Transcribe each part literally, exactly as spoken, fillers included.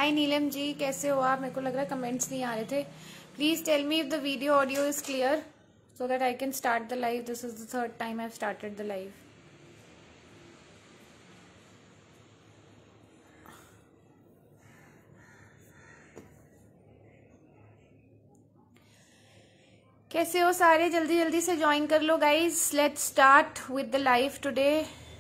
हाय नीलम जी, कैसे हो आप? मेरे को लग रहा है कमेंट्स नहीं आ रहे थे. Please tell me if the video audio is clear so that I can start the live. This is the third time I've started the live. कैसे हो सारे? जल्दी जल्दी से ज्वाइन कर लो guys. Let's start with the live today.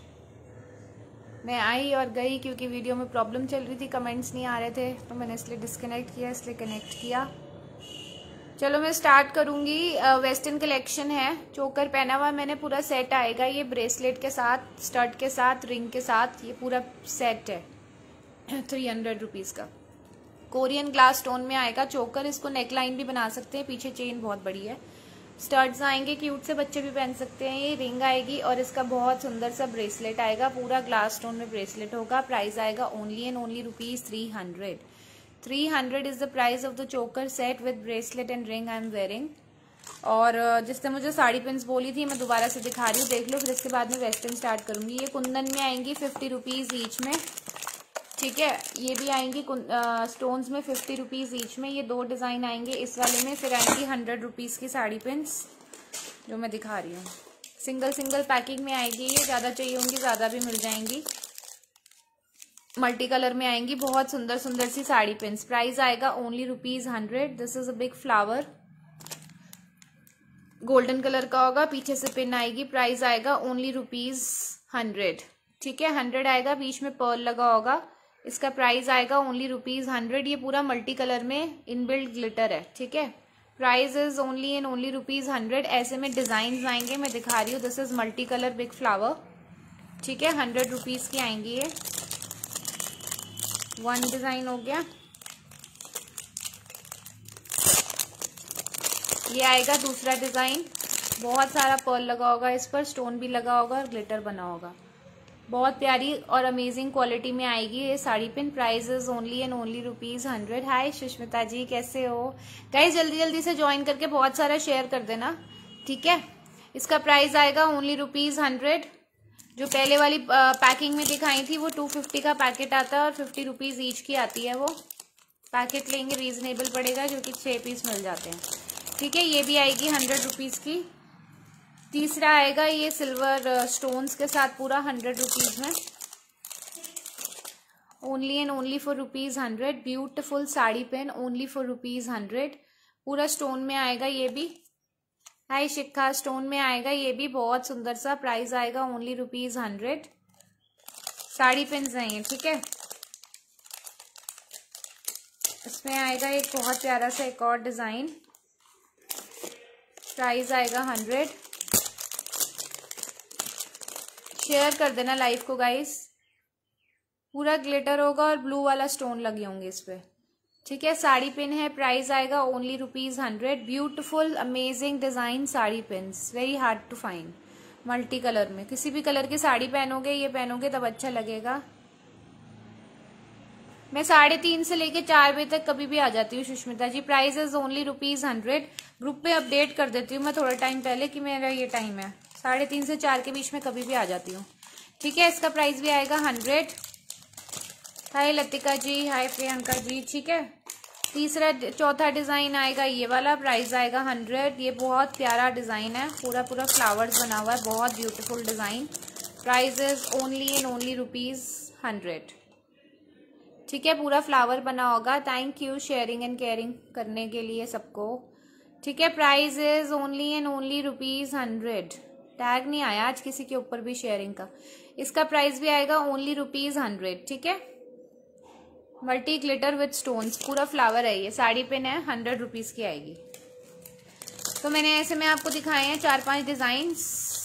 मैं I और गई क्योंकि वीडियो में प्रॉब्लम चल रही थी, कमेंट्स नहीं आ रहे थे, तो मैंने इसलिए डिस्कनेक्ट किया, इसलिए कनेक्ट किया. चलो मैं स्टार्ट करूंगी. वेस्टर्न कलेक्शन है, चोकर पहना हुआ मैंने, पूरा सेट आएगा ये ब्रेसलेट के साथ, स्टड के साथ, रिंग के साथ, ये पूरा सेट है थ्री हंड्रेड रुपीज का. कोरियन ग्लास स्टोन में आएगा चोकर. इसको नेकलाइन भी बना सकते हैं, पीछे चेन बहुत बड़ी है. स्टड्स आएंगे क्यूट से, बच्चे भी पहन सकते हैं. ये रिंग आएगी और इसका बहुत सुंदर सा ब्रेसलेट आएगा, पूरा ग्लास स्टोन में ब्रेसलेट होगा. प्राइस आएगा only and only rupees three hundred. Three hundred is the price of the choker set with bracelet and ring I am wearing. और जिसने मुझे साड़ी पिन्स बोली थी, मैं दोबारा से दिखा रही हूँ, देख लो. फिर इसके बाद में वेस्टर्न स्टार्ट करूंगी. ये कुंदन में आएंगी फिफ्टी रुपीज ईच में, ठीक है. ये भी आएंगी स्टोन्स में फिफ्टी रुपीज ईच में. ये दो डिजाइन आएंगे इस वाले में. फिर आएंगी हंड्रेड रुपीज की साड़ी पिन्स जो मैं दिखा रही हूँ. सिंगल सिंगल पैकिंग में आएगी ये, ज्यादा चाहिए होंगी ज्यादा भी मिल जाएंगी. मल्टी कलर में आएंगी बहुत सुंदर सुंदर सी साड़ी पिन्स. प्राइस आएगा only rupees hundred. This is a big flower, golden colour का होगा, पीछे से पिन आएगी. प्राइस आएगा ओनली रुपीज हंड्रेड, ठीक है. हंड्रेड आएगा, बीच में पर्ल लगा होगा. इसका प्राइस आएगा ओनली रुपीज हंड्रेड. ये पूरा मल्टी कलर में इनबिल्ट ग्लिटर है, ठीक है. Price is only and only rupees hundred. ऐसे में डिजाइन आएंगे, मैं दिखा रही हूँ. This is multi colour big flower, ठीक है. हंड्रेड रुपीज की आएंगी ये. वन डिजाइन हो गया. ये आएगा दूसरा डिजाइन. बहुत सारा पर्ल लगा होगा इस पर, स्टोन भी लगा होगा और ग्लिटर बना होगा. बहुत प्यारी और अमेजिंग क्वालिटी में आएगी ये sari pin. Price is only and only rupees hundred. Hi Sushmita ji, कैसे हो गाइस? जल्दी जल्दी से ज्वाइन करके बहुत सारा शेयर कर देना, ठीक है. इसका प्राइस आएगा ओनली रुपीज हंड्रेड. जो पहले वाली पैकिंग में दिखाई थी वो टू फिफ्टी का पैकेट आता है और फिफ्टी रुपीज ईच की आती है. वो पैकेट लेंगे रीजनेबल पड़ेगा, जो कि छह पीस मिल जाते हैं, ठीक है. ये भी आएगी हंड्रेड रुपीज की. तीसरा आएगा ये सिल्वर स्टोन्स के साथ पूरा हंड्रेड रुपीज में, only and only for rupees hundred. Beautiful sari pen only for rupees hundred. पूरा स्टोन में आएगा ये भी. हाय शिखा, स्टोन में आएगा ये भी, बहुत सुंदर सा. प्राइस आएगा only rupees hundred. Sari pins हैं ये, ठीक है. इसमें आएगा एक बहुत प्यारा सा एक और डिजाइन. प्राइस आएगा हंड्रेड. शेयर कर देना लाइव को गाइस. पूरा ग्लिटर होगा और ब्लू वाला स्टोन लगे होंगे इस पे, ठीक है. साड़ी पिन है. प्राइस आएगा only rupees hundred. Beautiful amazing design sari pins, very hard to find. Multi colour में, किसी भी कलर की साड़ी पहनोगे, ये पहनोगे तब अच्छा लगेगा. मैं साढ़े तीन से लेके चार बजे तक कभी भी आ जाती हूँ Sushmita ji. Price is only rupees hundred. Group पे अपडेट कर देती हूँ मैं थोड़ा टाइम पहले कि मेरा ये टाइम है. साढ़े तीन से चार के बीच में कभी भी आ जाती हूँ, ठीक है. इसका प्राइस भी आएगा hundred. Hi Latika ji, hi Priyanka ji, ठीक है. तीसरा चौथा डिजाइन आएगा ये वाला. प्राइस आएगा हंड्रेड. ये बहुत प्यारा डिजाइन है, पूरा पूरा फ्लावर्स बना हुआ है, बहुत beautiful design. Price is only and only rupees hundred, ठीक है. पूरा फ्लावर बना होगा. Thank you sharing and caring करने के लिए सबको, ठीक है. Price is only and only rupees hundred. Tag नहीं आया आज किसी के ऊपर भी शेयरिंग का. इसका प्राइस भी आएगा ओनली रुपीज हंड्रेड, ठीक है. मल्टी ग्लिटर विथ स्टोन्स, पूरा फ्लावर है ये. साड़ी पिन है, हंड्रेड रुपीज की आएगी. तो मैंने ऐसे में आपको दिखाए हैं चार पांच डिजाइन्स,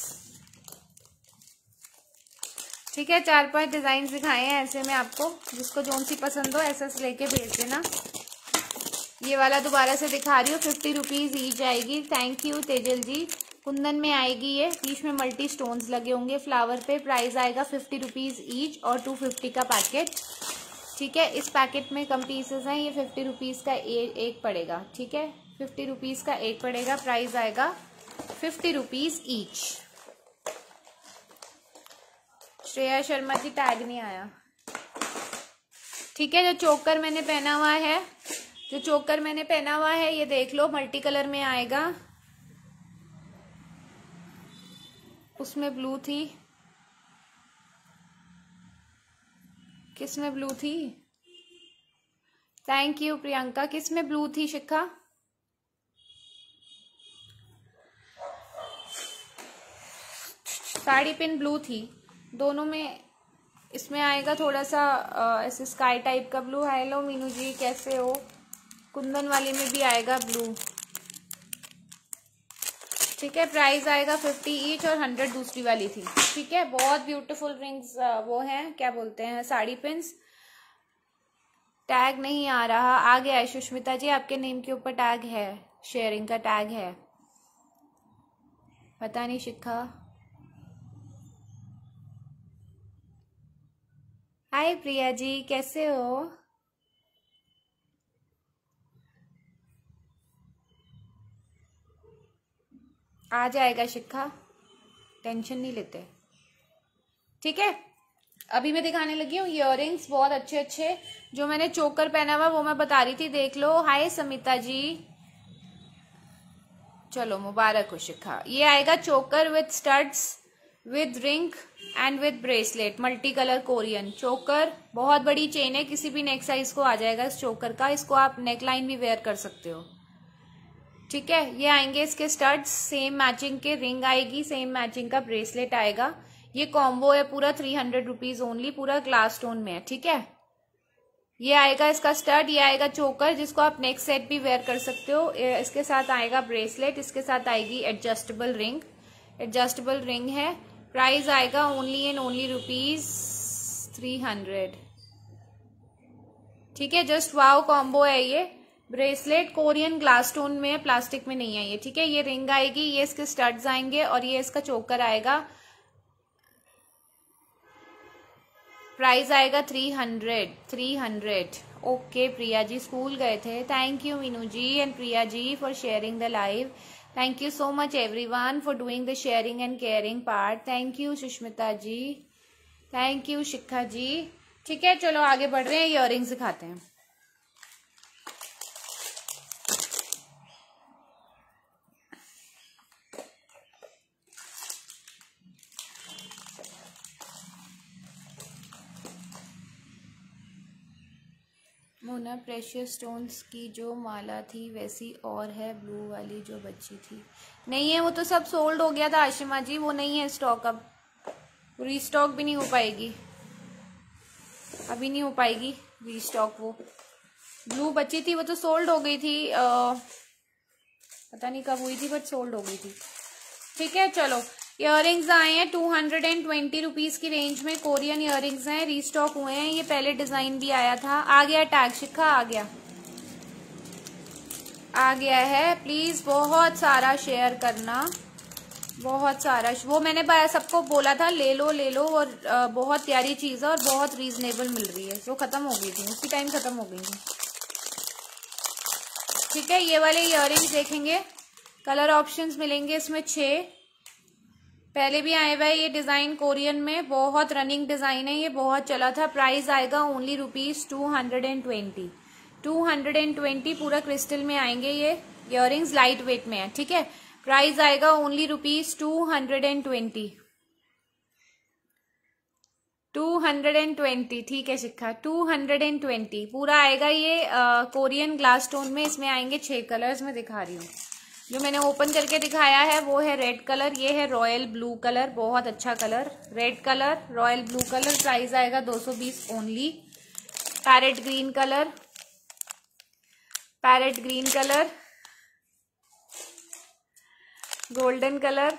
ठीक है. चार पांच डिजाइन दिखाए हैं ऐसे में आपको. जिसको जोन सी पसंद हो ऐसा से लेके भेज देना. ये वाला दोबारा से दिखा रही हूँ, फिफ्टी रुपीज ईच आएगी. Thank you Tejal ji. कुंदन में आएगी ये, बीच में मल्टी स्टोन्स लगे होंगे फ्लावर पे. प्राइस आएगा फिफ्टी रुपीज ईच और टू फिफ्टी का पैकेट, ठीक है. इस पैकेट में कम पीसेस हैं. ये फिफ्टी रुपीज का ए, एक पड़ेगा, ठीक है. फिफ्टी रुपीज का एक पड़ेगा. प्राइस आएगा fifty rupees each. Shreya Sharma ji tag नहीं आया. ठीक है, जो चोकर मैंने पहना हुआ है जो चोकर मैंने पहना हुआ है ये देख लो, मल्टी कलर में आएगा। उसमें ब्लू थी, किसमें ब्लू थी? Thank you Priyanka. किसमें ब्लू थी शिखा? साड़ी पिन ब्लू थी, दोनों में। इसमें आएगा थोड़ा सा ऐसे स्काई टाइप का ब्लू। हेलो मीनू जी, कैसे हो? कुंदन वाली में भी आएगा ब्लू। ठीक है, प्राइस आएगा फिफ्टी ईच और हंड्रेड दूसरी वाली थी। ठीक है, बहुत ब्यूटीफुल रिंग्स वो हैं, क्या बोलते हैं, साड़ी पिन्स। टैग नहीं आ रहा, आ गया है सुष्मिता जी, आपके नेम के ऊपर टैग है, शेयरिंग का टैग है। पता नहीं शिखा। हाय प्रिया जी, कैसे हो? आ जाएगा शिखा, टेंशन नहीं लेते। ठीक है, अभी मैं दिखाने लगी हूँ इयररिंग्स बहुत अच्छे अच्छे। जो मैंने चोकर पहना हुआ वो मैं बता रही थी, देख लो। हाय समिता जी, चलो मुबारक हो शिखा। ये आएगा choker with studs, with ring and with bracelet, multi colour Korean choker. बहुत बड़ी चेन है, किसी भी नेक साइज को आ जाएगा इस चोकर का। इसको आप नेक लाइन भी वेयर कर सकते हो। ठीक है, ये आएंगे इसके स्टड्स, सेम मैचिंग के, रिंग आएगी, सेम मैचिंग का ब्रेसलेट आएगा। ये कॉम्बो है पूरा थ्री हंड्रेड रुपीज ओनली, पूरा ग्लास स्टोन में है। ठीक है, ये आएगा इसका स्टड, ये आएगा चोकर जिसको आप नेक सेट भी वेयर कर सकते हो। इसके साथ आएगा ब्रेसलेट, इसके साथ आएगी एडजस्टेबल रिंग, एडजस्टेबल रिंग है। प्राइस आएगा only and only rupees three hundred. ठीक है, जस्ट वाओ कॉम्बो है ये। ब्रेसलेट कोरियन ग्लास स्टोन में है, प्लास्टिक में नहीं है ये। ठीक है, ये रिंग आएगी, ये इसके स्टड्स आएंगे और ये इसका चोकर आएगा। प्राइस आएगा three hundred, three hundred. Okay Priya ji, school गए थे। Thank you Meenu ji and Priya ji for sharing the live. Thank you so much everyone for doing the sharing and caring part. Thank you Sushmita ji, thank you Shikha ji. ठीक है, चलो आगे बढ़ रहे हैं, इयररिंग्स दिखाते हैं। मोना प्रेशियस स्टोन्स की जो माला थी वैसी और है ब्लू वाली जो बची थी? नहीं है, वो तो सब सोल्ड हो गया था आशिमा जी, वो नहीं है स्टॉक। अब रीस्टॉक भी नहीं हो पाएगी, अभी नहीं हो पाएगी रीस्टॉक। वो ब्लू बची थी, वो तो सोल्ड हो गई थी, आ, पता नहीं कब हुई थी बट सोल्ड हो गई थी। ठीक है, चलो इयररिंग्स आए हैं two hundred and twenty rupees की रेंज में, कोरियन इयररिंग्स हैं, रीस्टॉक हुए हैं। ये पहले डिजाइन भी आया था। आ गया टैग शिखा, आ गया आ गया है। प्लीज बहुत सारा शेयर करना, बहुत सारा। वो मैंने सबको बोला था ले लो ले लो, और आ, बहुत प्यारी चीज है और बहुत रीजनेबल मिल रही है। वो खत्म हो गई थी, उसी टाइम खत्म हो गई थी। ठीक है, ये वाले इयररिंग्स देखेंगे, कलर ऑप्शंस मिलेंगे इसमें छह। पहले भी आए हुआ है ये डिजाइन कोरियन में, बहुत रनिंग डिजाइन है ये, बहुत चला था। प्राइस आएगा only rupees two hundred and twenty, two hundred and twenty. पूरा क्रिस्टल में आएंगे ये इयररिंग्स, लाइट वेट में है। ठीक है, प्राइस आएगा only rupees two hundred and twenty, two hundred and twenty. ठीक है Shikha, two hundred and twenty पूरा आएगा ये आ, कोरियन ग्लास स्टोन में। इसमें आएंगे छह कलर्स, मैं दिखा रही हूँ। जो मैंने ओपन करके दिखाया है वो है रेड कलर, ये है रॉयल ब्लू कलर, बहुत अच्छा colour, red colour, royal blue colour. Price आएगा दो सौ बीस only. Parrot green colour, parrot green colour, golden colour.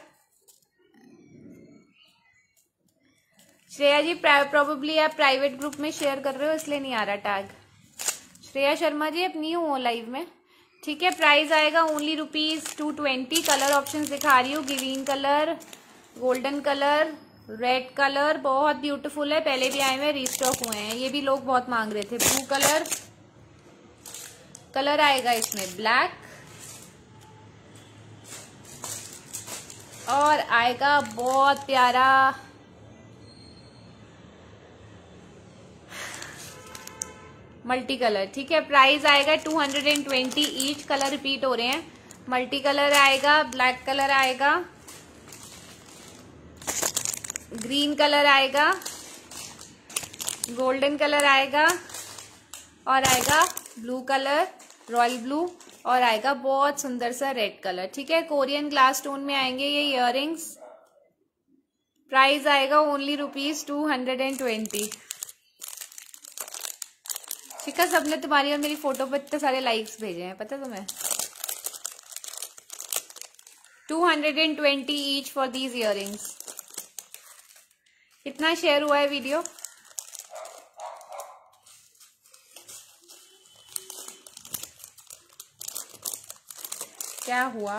Shreya ji probably आप प्राइवेट ग्रुप में शेयर कर रहे हो इसलिए नहीं आ रहा टैग। श्रेया शर्मा जी आप न्यू हो लाइव में। ठीक है, प्राइस आएगा only rupees two twenty. Colour options दिखा रही हूँ, green colour, golden colour, red colour, बहुत ब्यूटीफुल है। पहले भी आए हुए, रीस्टॉक हुए हैं, ये भी लोग बहुत मांग रहे थे। ब्लू कलर, कलर आएगा इसमें ब्लैक, और आएगा बहुत प्यारा मल्टी कलर, ठीक है। प्राइस आएगा two hundred and twenty each. Colour repeat हो रहे हैं। मल्टी कलर आएगा, ब्लैक कलर आएगा, ग्रीन कलर आएगा, गोल्डन कलर आएगा, और आएगा ब्लू कलर, रॉयल ब्लू, और आएगा बहुत सुंदर सा रेड कलर, ठीक है। कोरियन ग्लास स्टोन में आएंगे ये इयररिंग्स। प्राइस आएगा only rupees two hundred and twenty. Shikha, सबने तुम्हारी और मेरी फोटो पर इतने सारे लाइक्स भेजे हैं, पता तुम्हें? Two hundred and twenty each for these earrings. कितना शेयर हुआ है वीडियो? क्या हुआ?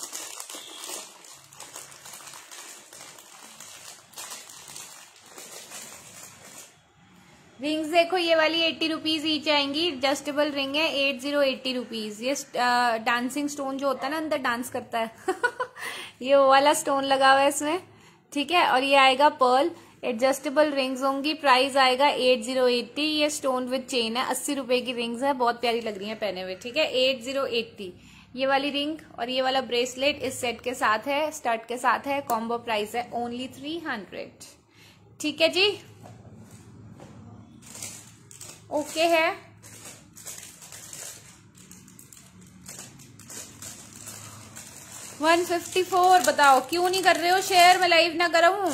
रिंग्स देखो, ये वाली एट्टी रुपीज ईच आएंगी। एडजस्टेबल रिंग है, एट जीरो एट्टी रुपीज। ये डांसिंग स्टोन जो होता है ना, अंदर डांस करता है ये वो वाला स्टोन लगा हुआ है इसमें, ठीक है। और ये आएगा पर्ल। एडजस्टेबल रिंग्स होंगी। प्राइस आएगा एट जीरो एट्टी। ये स्टोन विद चेन है, अस्सी रुपए की रिंग्स है, बहुत प्यारी लग रही है पहने हुए, ठीक है। Eight zero eighty. ये वाली रिंग और ये वाला ब्रेसलेट इस सेट के साथ है, स्टड के साथ है। कॉम्बो प्राइस है ओनली थ्री हंड्रेड, ठीक है जी। ओके है। One fifty four. बताओ क्यों नहीं कर रहे हो शेयर? मैं लाइव ना करूं?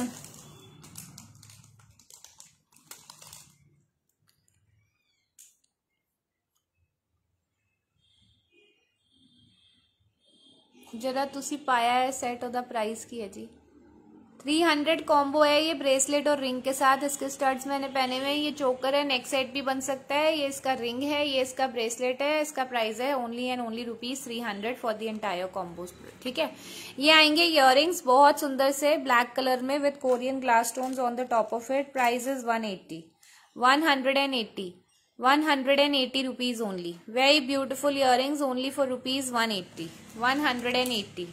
जरा तुसी पाया है सेट ओदा प्राइस की है जी। थ्री हंड्रेड कॉम्बो है ये, ब्रेसलेट और रिंग के साथ। इसके स्टड्स मैंने पहने हुए हैं। ये चोकर है, नेक सेट भी बन सकता है। ये इसका रिंग है, ये इसका ब्रेसलेट है। इसका प्राइस है only and only rupees three hundred for the entire combo, ठीक है। ये आएंगे इयररिंग्स बहुत सुंदर से ब्लैक कलर में with Korean glass stones on the top of it. Price is one eighty, one hundred and eighty, one hundred and eighty rupees only. Very beautiful earrings only for rupees one eighty, one hundred and eighty.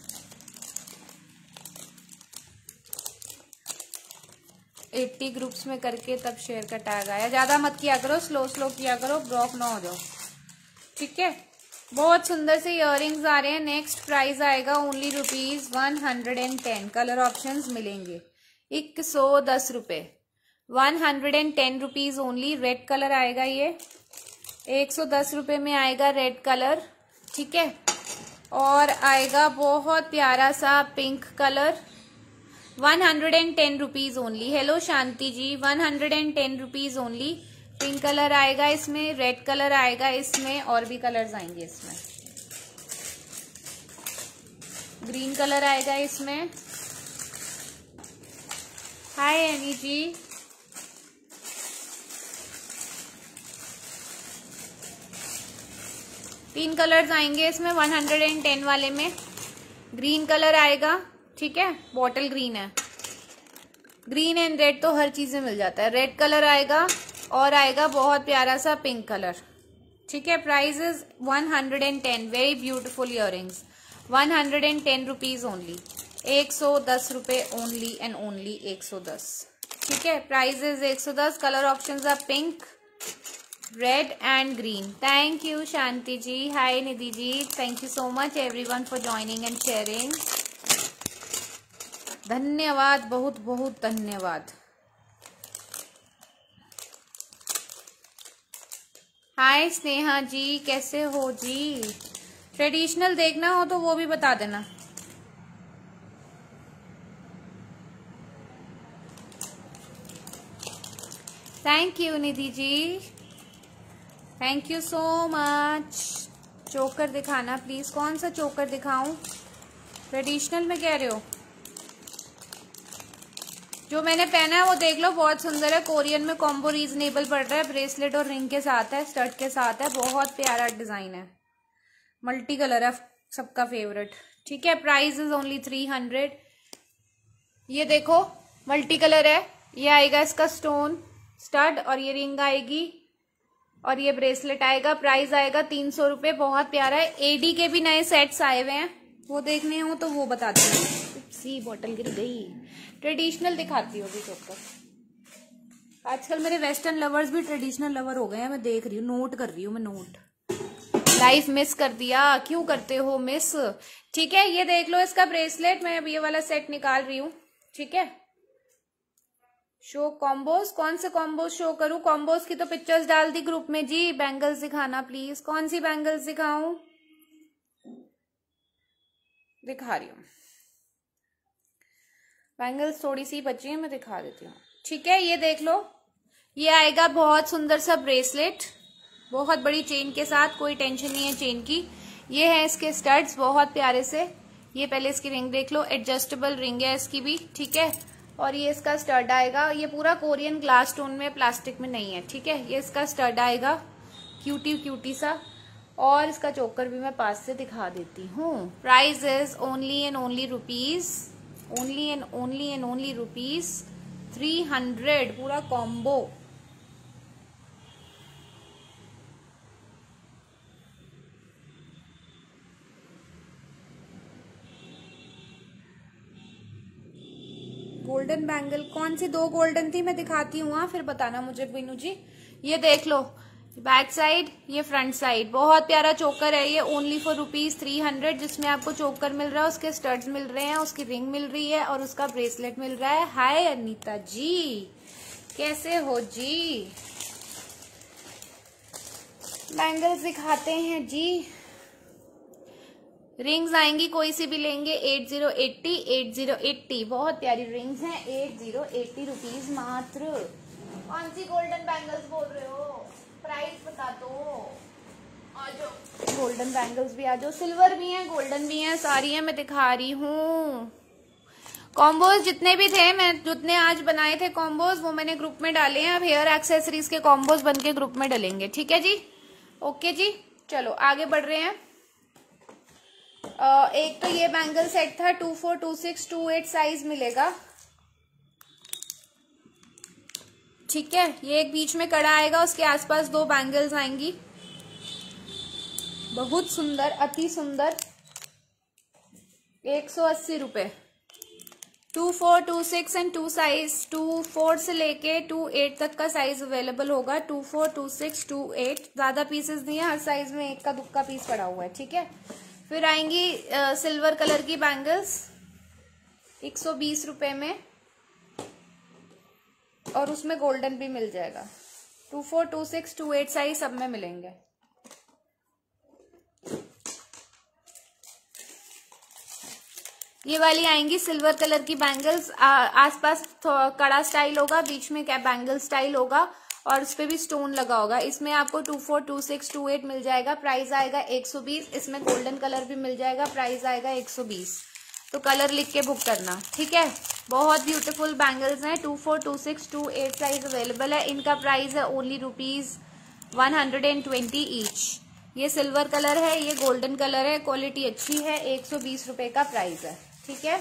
Eighty groups में करके तब share का tag आया। ज्यादा मत किया करो, slow slow किया करो, ब्लॉक ना हो जाओ, ठीक है। बहुत सुंदर से इयररिंग्स आ रहे हैं। नेक्स्ट प्राइस आएगा only rupees one hundred and ten. Colour options मिलेंगे एक सौ दस रुपए, one hundred and ten rupees only. Red colour आएगा ये, एक सौ दस रुपए में आएगा रेड कलर, ठीक है। और आएगा बहुत प्यारा सा pink colour, one hundred and ten rupees only. Hello Shanti ji, one hundred and ten rupees only. Pink colour आएगा इसमें, रेड कलर आएगा इसमें, और भी कलर्स आएंगे इसमें। ग्रीन कलर आएगा इसमें। हाय एनी जी, तीन कलर्स आएंगे इसमें वन हंड्रेड एंड टेन वाले में। ग्रीन कलर आएगा, ठीक है, बॉटल ग्रीन है। ग्रीन एंड रेड तो हर चीज में मिल जाता है। रेड कलर आएगा और आएगा बहुत प्यारा सा पिंक कलर, ठीक है। Price is one hundred and ten. Very beautiful earrings, one hundred and ten rupees only. एक सौ दस रुपए ओनली एंड ओनली एक सौ दस, ठीक है। प्राइस इज एक सौ दस। Colour options are pink, red and green. Thank you Shanti ji, hi Nidhi ji, thank you so much everyone for joining and sharing. धन्यवाद, बहुत बहुत धन्यवाद। हाय स्नेहा जी, कैसे हो जी? ट्रेडिशनल देखना हो तो वो भी बता देना। Thank you Nidhi ji, thank you so much. Choker दिखाना प्लीज। कौन सा चोकर दिखाऊं? ट्रेडिशनल में कह रहे हो? जो मैंने पहना है वो देख लो, बहुत सुंदर है। कोरियन में कॉम्बो रीजनेबल पड़ रहा है। ब्रेसलेट और रिंग के साथ है, स्टड के साथ है। बहुत प्यारा डिजाइन है, मल्टी कलर है, सबका फेवरेट, ठीक है। Price is only three hundred. ये देखो मल्टी कलर है। ये आएगा इसका स्टोन स्टड, और ये रिंग आएगी, और ये ब्रेसलेट आएगा। प्राइस आएगा तीन सौ रुपए। बहुत प्यारा है। एडी के भी नए सेट्स आए हुए हैं, वो देखने हो तो वो बता देना। सी बॉटल गिर गई। ट्रेडिशनल दिखाती होगी चोकर। आजकल मेरे वेस्टर्न लवर्स भी ट्रेडिशनल लवर हो गए हैं, मैं देख रही हूँ, नोट कर रही हूँ मैं, नोट। लाइफ मिस कर दिया, क्यों करते हो मिस? ठीक है, ये देख लो इसका ब्रेसलेट, मैं अब ये वाला सेट निकाल रही हूँ। ठीक है, शो कॉम्बोज, कौन से कॉम्बोज शो करूं? कॉम्बोज की तो पिक्चर्स डाल दी ग्रुप में जी। बैंगल्स दिखाना प्लीज, कौन सी बैंगल्स दिखाऊं? दिखा रही हूँ, बैंगल्स थोड़ी सी बची है, मैं दिखा देती हूँ। ठीक है, ये देख लो, ये आएगा बहुत सुंदर सा ब्रेसलेट, बहुत बड़ी चेन के साथ, कोई टेंशन नहीं है चेन की। ये है इसके स्टड्स, बहुत प्यारे से। ये पहले इसकी रिंग देख लो, एडजस्टेबल रिंग है इसकी भी। ठीक है, और ये इसका स्टड आएगा, ये पूरा कोरियन ग्लास स्टोन में, प्लास्टिक में नहीं है। ठीक है, ये इसका स्टड आएगा, क्यूटी क्यूटी सा। और इसका चोकर भी मैं पास से दिखा देती हूँ। Price is only and only rupees, only and only and only rupees three hundred, पूरा कॉम्बो। गोल्डन बैंगल, कौन सी दो गोल्डन थी मैं दिखाती हूँ, फिर बताना मुझे बीनू जी। ये देख लो, बैक साइड, ये फ्रंट साइड, बहुत प्यारा चोकर है ये, only for rupees three hundred, जिसमें आपको चोकर मिल रहा है, उसके स्टड्स मिल रहे हैं, उसकी रिंग मिल रही है और उसका ब्रेसलेट मिल रहा है। हाय अनीता जी, कैसे हो जी? बैंगल्स दिखाते हैं जी। रिंग्स आएंगी, कोई सी भी लेंगे eight zero eighty, eight zero eighty, बहुत प्यारी रिंग्स हैं, एट जीरो एट्टी रुपीज मात्र। कौन सी गोल्डन बैंगल्स बोल रहे हो? प्राइस बता दो। आ जाओ, गोल्डन बैंगल्स भी आ जाओ, सिल्वर भी हैं, गोल्डन भी हैं, सारी हैं, मैं दिखा रही हूँ। कॉम्बोज जितने भी थे, मैं जितने आज बनाए थे कॉम्बोज, वो मैंने ग्रुप में डाले हैं। अब हेयर एक्सेसरीज के कॉम्बोज बन के ग्रुप में डलेंगे। ठीक है जी, ओके जी, चलो आगे बढ़ रहे हैं। Uh, एक तो ये बैंगल सेट था, two four two six two eight size मिलेगा। ठीक है, ये एक बीच में कड़ा आएगा, उसके आसपास दो बैंगल्स आएंगी, बहुत सुंदर, अति सुंदर, एक सौ अस्सी रुपए। Two four two six and two size, two four से लेके टू एट तक का साइज अवेलेबल होगा। Two four two six two eight, ज्यादा पीसेस नहीं है, हर साइज में एक का दुक्का पीस पड़ा हुआ है। ठीक है, फिर आएंगी आ, सिल्वर कलर की बैंगल्स, एक सौ बीस रुपए में, और उसमें गोल्डन भी मिल जाएगा। Two four two six two eight size सब में मिलेंगे। ये वाली आएंगी सिल्वर कलर की बैंगल्स, आसपास कड़ा स्टाइल होगा, बीच में क्या बैंगल स्टाइल होगा, और उस पे भी स्टोन लगा होगा। इसमें आपको two four two six two eight मिल जाएगा, प्राइस आएगा एक सौ बीस। इसमें गोल्डन कलर भी मिल जाएगा, प्राइस आएगा एक सौ बीस। तो कलर लिख के बुक करना। ठीक है, बहुत ब्यूटीफुल बैंगल्स हैं, two four two six two eight size available है। इनका प्राइस है only rupees one hundred and twenty each. ये सिल्वर कलर है, ये गोल्डन कलर है, क्वालिटी अच्छी है, एक सौ बीस रुपए का प्राइस है। ठीक है,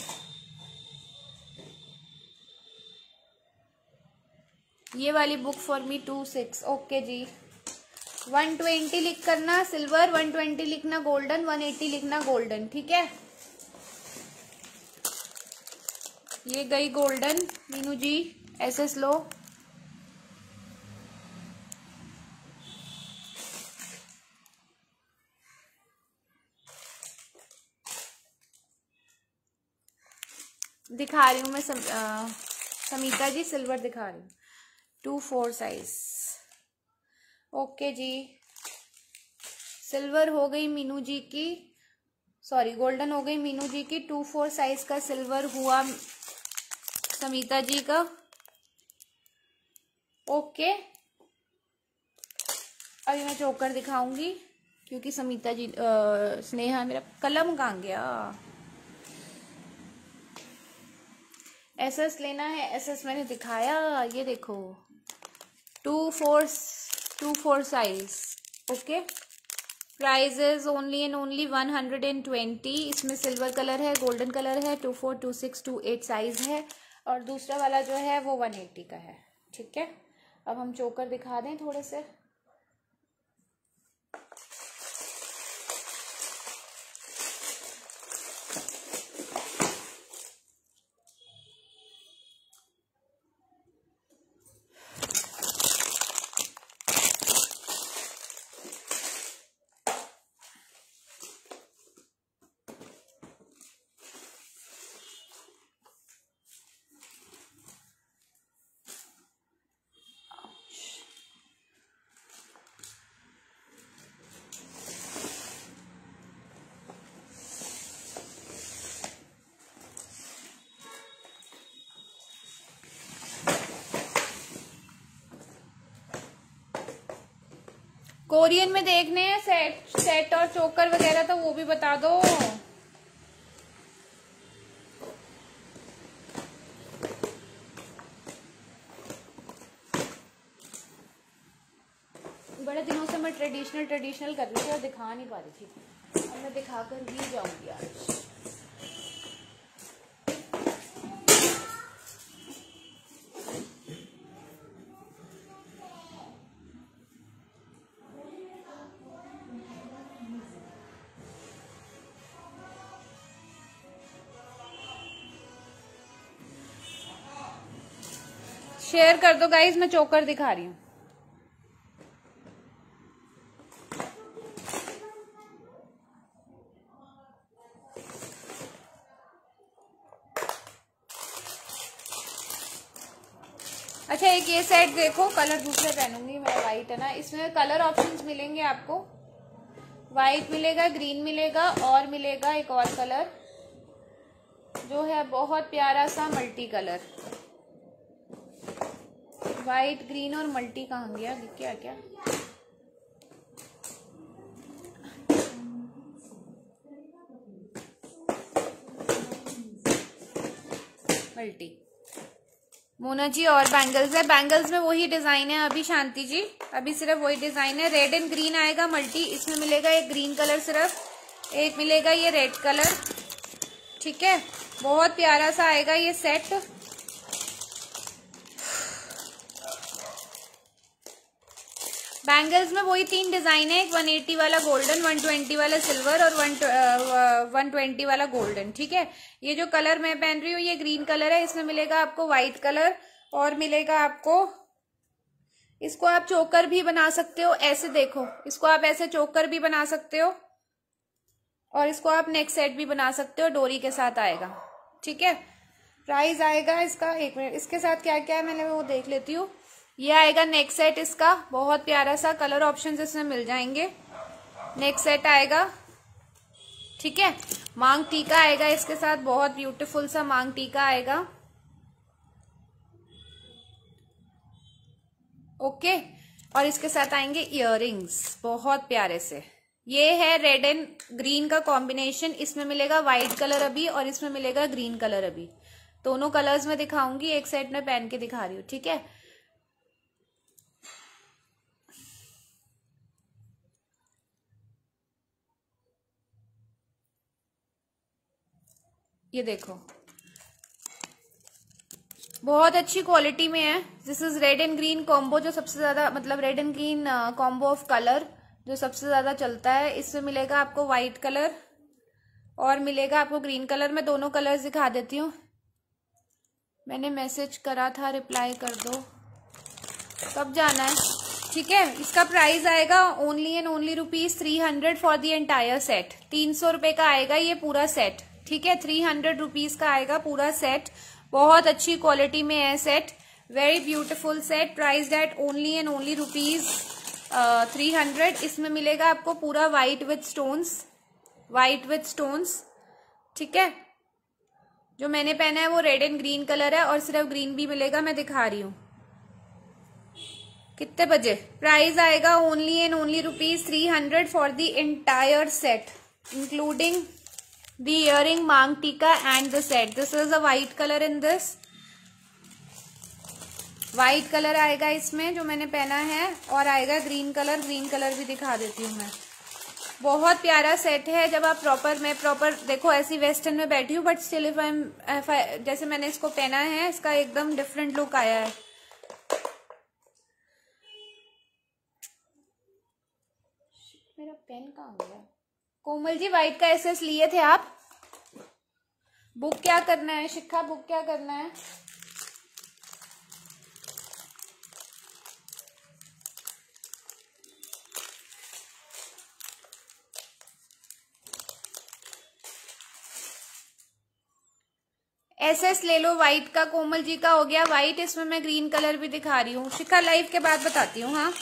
ये वाली book for me two six, okay जी। वन ट्वेंटी लिख करना सिल्वर, वन ट्वेंटी लिखना गोल्डन, वन एट्टी लिखना गोल्डन। ठीक है, ये गई गोल्डन, मीनू जी ऐसे स्लो। दिखा रही हूँ मैं सम, आ, समीता जी सिल्वर दिखा रही हूँ, टू फोर साइज। ओके जी, सिल्वर हो गई मीनू जी की, सॉरी गोल्डन हो गई मीनू जी की, टू फोर साइज का सिल्वर हुआ समीता जी का। ओके, अभी मैं चोकर दिखाऊंगी, क्योंकि समीता जी आ, स्नेहा, मेरा कलम कहाँ गया? एसएस लेना है, एसएस मैंने दिखाया, ये देखो, two four two four size. Okay, price is only and only one hundred and twenty. इसमें सिल्वर कलर है, गोल्डन कलर है, two four two six two eight size है, और दूसरा वाला जो है वो वन एट्टी का है। ठीक है, अब हम चोकर दिखा दें थोड़े से। कोरियन में देखने हैं सेट सेट और चोकर वगैरह, तो वो भी बता दो। बड़े दिनों से मैं ट्रेडिशनल ट्रेडिशनल कर रही थी और दिखा नहीं पा रही थी, अब मैं दिखा कर ही जाऊंगी आज। शेयर कर दो गाइज, मैं चोकर दिखा रही हूँ। अच्छा एक ये सेट देखो, कलर दूसरे पहनूंगी मैं, वाइट है ना, इसमें कलर ऑप्शंस मिलेंगे आपको। वाइट मिलेगा, ग्रीन मिलेगा और मिलेगा एक और कलर जो है बहुत प्यारा सा मल्टी कलर। वाइट ग्रीन और मल्टी कहाँ गया, दिख क्या क्या? मल्टी मोना जी और बैंगल्स है। बैंगल्स में वही डिजाइन है अभी शांति जी, अभी सिर्फ वही डिजाइन है। रेड एंड ग्रीन आएगा मल्टी, इसमें मिलेगा एक ग्रीन कलर सिर्फ, एक मिलेगा ये रेड कलर, ठीक है। बहुत प्यारा सा आएगा ये सेट। बैंगल्स में वही तीन डिजाइन है, एक वन एटी वाला गोल्डन, वन ट्वेंटी वाला सिल्वर और वन ट्वेंटी वाला गोल्डन, ठीक है। ये जो कलर मैं पहन रही हूँ ये ग्रीन कलर है, इसमें मिलेगा आपको व्हाइट कलर और मिलेगा आपको, इसको आप चोकर भी बना सकते हो, ऐसे देखो, इसको आप ऐसे चोकर भी बना सकते हो और इसको आप नेक सेट भी बना सकते हो, डोरी के साथ आएगा, ठीक है। प्राइस आएगा इसका, एक मिनट, इसके साथ क्या क्या है मैंने वो देख लेती हूँ। ये आएगा नेक सेट इसका, बहुत प्यारा सा, कलर ऑप्शंस इसमें मिल जाएंगे। नेक सेट आएगा, ठीक है। मांग टीका आएगा इसके साथ, बहुत ब्यूटीफुल सा मांग टीका आएगा, ओके। और इसके साथ आएंगे इयररिंग्स बहुत प्यारे से। ये है रेड एंड ग्रीन का कॉम्बिनेशन, इसमें मिलेगा व्हाइट कलर अभी और इसमें मिलेगा ग्रीन कलर अभी, दोनों कलर्स में दिखाऊंगी, एक सेट में पहन के दिखा रही हूँ, ठीक है। ये देखो बहुत अच्छी क्वालिटी में है। This is red and green combo, जो सबसे ज्यादा मतलब red and green combo of colour जो सबसे ज्यादा चलता है। इसमें मिलेगा आपको व्हाइट कलर और मिलेगा आपको ग्रीन कलर। मैं दोनों कलर्स दिखा देती हूँ। मैंने मैसेज करा था, रिप्लाई कर दो, कब जाना है, ठीक है। इसका प्राइस आएगा only and only rupees three hundred for the entire set. तीन सौ रुपए का आएगा ये पूरा सेट, ठीक है। थ्री हंड्रेड रुपीज का आएगा पूरा सेट, बहुत अच्छी क्वालिटी में है set, very beautiful set, price at only and only rupees three hundred. इसमें मिलेगा आपको पूरा white with stones, white with stones, ठीक है। जो मैंने पहना है वो रेड एंड ग्रीन कलर है और सिर्फ ग्रीन भी मिलेगा, मैं दिखा रही हूँ। कितने बजे प्राइस आएगा only and only rupees three hundred for the entire set including the earring mang tika and the set. This is a white color in this, white color आएगा इसमें जो मैंने पहना है, और आएगा ग्रीन कलर, ग्रीन कलर भी दिखा देती हूँ मैं। बहुत प्यारा सेट है। जब आप प्रॉपर, मैं प्रॉपर देखो ऐसी वेस्टर्न में बैठी हूँ, but still if I am, जैसे मैंने इसको पहना है इसका एकदम डिफरेंट लुक आया है। मेरा पेन कहाँ गया? कोमल जी व्हाइट का एसएस लिए थे आप? बुक क्या करना है शिखा, बुक क्या करना है? एसएस ले लो व्हाइट का। कोमल जी का हो गया व्हाइट, इसमें मैं ग्रीन कलर भी दिखा रही हूँ। शिखा लाइव के बाद बताती हूँ, हाँ।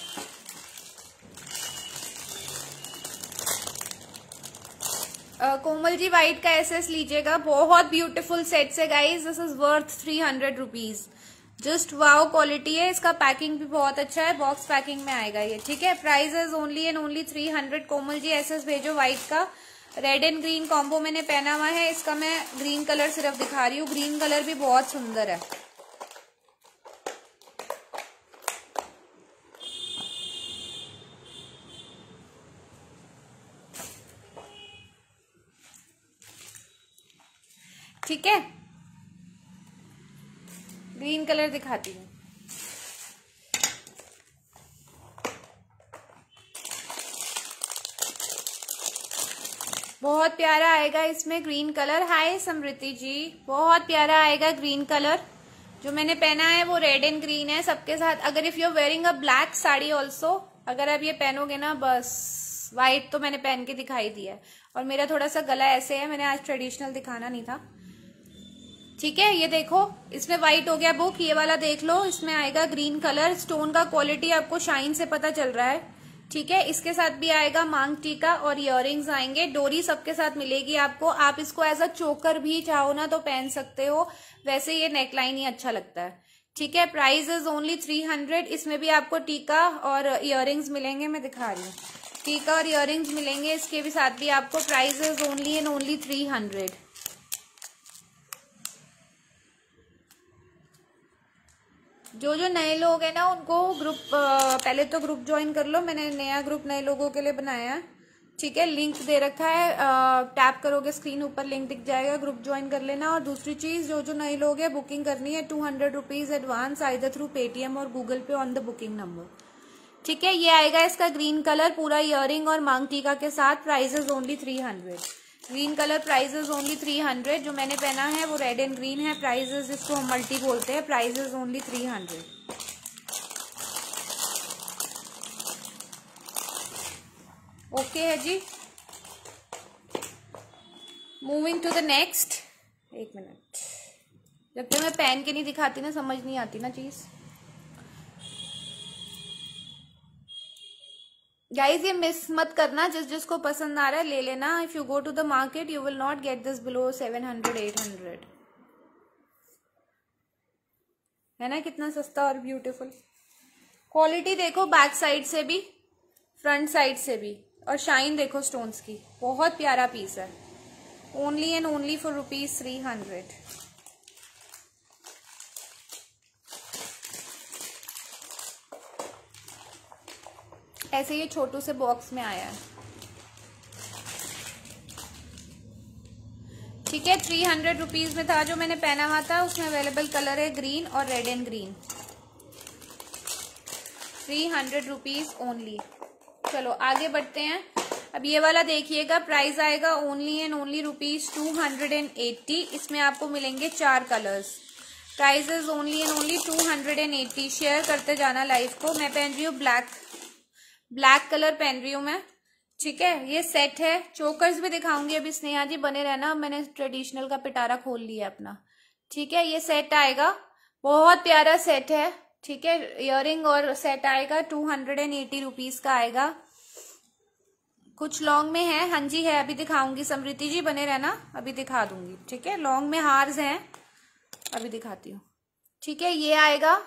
Uh, कोमल जी व्हाइट का एसएस लीजिएगा, बहुत ब्यूटीफुल सेट से guys, this is worth three hundred rupees. Just wow quality है, इसका पैकिंग भी बहुत अच्छा है, बॉक्स पैकिंग में आएगा ये, ठीक है। Price is only and only three hundred. Komal ji SS भेजो व्हाइट का, रेड एंड ग्रीन कॉम्बो मैंने पहना हुआ है, इसका मैं ग्रीन कलर सिर्फ दिखा रही हूँ, ग्रीन कलर भी बहुत सुंदर है। ठीक है, ग्रीन कलर दिखाती हूँ। बहुत प्यारा आएगा इसमें ग्रीन कलर। हाय समृति जी, बहुत प्यारा आएगा ग्रीन कलर। जो मैंने पहना है वो रेड एंड ग्रीन है सबके साथ। अगर if you are wearing a black sari also, अगर आप ये पहनोगे ना, बस व्हाइट तो मैंने पहन के दिखाई दिया है, और मेरा थोड़ा सा गला ऐसे है, मैंने आज ट्रेडिशनल दिखाना नहीं था, ठीक है। ये देखो, इसमें व्हाइट हो गया बुक, ये वाला देख लो, इसमें आएगा ग्रीन कलर। स्टोन का क्वालिटी आपको शाइन से पता चल रहा है, ठीक है। इसके साथ भी आएगा मांग टीका और इयररिंग्स आएंगे, डोरी सबके साथ मिलेगी आपको। आप इसको एज अ चोकर भी चाहो ना तो पहन सकते हो, वैसे ये नेकलाइन ही अच्छा लगता है, ठीक है। Price is only three hundred. इसमें भी आपको टीका और इयररिंग्स मिलेंगे, मैं दिखा रही हूँ, टीका और इयररिंग्स मिलेंगे इसके भी साथ भी आपको। Price is only and only three hundred. जो जो नए लोग हैं ना, उनको ग्रुप पहले तो ग्रुप ज्वाइन कर लो, मैंने नया ग्रुप नए लोगों के लिए बनाया है, ठीक है। लिंक दे रखा है, टैप करोगे स्क्रीन ऊपर लिंक दिख जाएगा, ग्रुप ज्वाइन कर लेना। और दूसरी चीज, जो जो नए लोग हैं, बुकिंग करनी है two hundred rupees advance, either through Paytm और Google pay on the booking number, ठीक है। ये आएगा इसका ग्रीन कलर, पूरा इयररिंग और मांग टीका के साथ। Price is only three hundred. Green colour price is only three hundred. जो मैंने पहना है वो रेड एंड ग्रीन है, प्राइस इज, इसको हम मल्टी बोलते हैं, price is only three hundred. Okay है जी, मूविंग टू द नेक्स्ट। एक मिनट, जब तक मैं पहन के नहीं दिखाती ना, समझ नहीं आती ना चीज। गाइज ये मिस मत करना, जिस जिसको पसंद आ रहा है ले लेना। If you go to the market you will not get this below seven hundred eight hundred, है ना। कितना सस्ता और ब्यूटीफुल। क्वालिटी देखो बैक साइड से भी, फ्रंट साइड से भी, और शाइन देखो स्टोन्स की, बहुत प्यारा पीस है। Only and only for rupees three hundred. ऐसे ये छोटू से बॉक्स में आया है, ठीक है। थ्री हंड्रेड रुपीज में था जो मैंने पहना हुआ था, उसमें अवेलेबल कलर है ग्रीन और red and green. Three hundred rupees only. चलो आगे बढ़ते हैं। अब ये वाला देखिएगा, प्राइस आएगा only and only rupees two hundred and eighty. इसमें आपको मिलेंगे चार colours. Price is only and only two hundred and eighty. Share करते जाना लाइव को। मैं पहन रही हूँ ब्लैक, ब्लैक कलर पहन रही हूँ मैं, ठीक है। ये सेट है, चोकर्स भी दिखाऊंगी अभी। स्नेहा जी बने रहना, मैंने ट्रेडिशनल का पिटारा खोल लिया अपना, ठीक है। ये सेट आएगा, बहुत प्यारा सेट है, ठीक है। इयररिंग और सेट आएगा, two hundred and eighty rupees का आएगा। कुछ लॉन्ग में है, हाँ जी है, अभी दिखाऊंगी। समृति जी बने रहना, अभी दिखा दूंगी, ठीक है। लॉन्ग में हार्स हैं, अभी दिखाती हूँ, ठीक है। ये आएगा,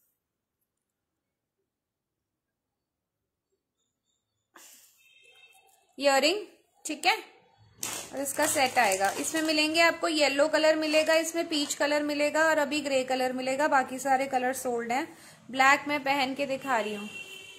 इयररिंग, ठीक है। और इसका सेट आएगा। इसमें मिलेंगे आपको येलो कलर मिलेगा, इसमें पीच कलर मिलेगा और अभी ग्रे कलर मिलेगा। बाकी सारे कलर सोल्ड हैं। ब्लैक मैं पहन के दिखा रही हूँ,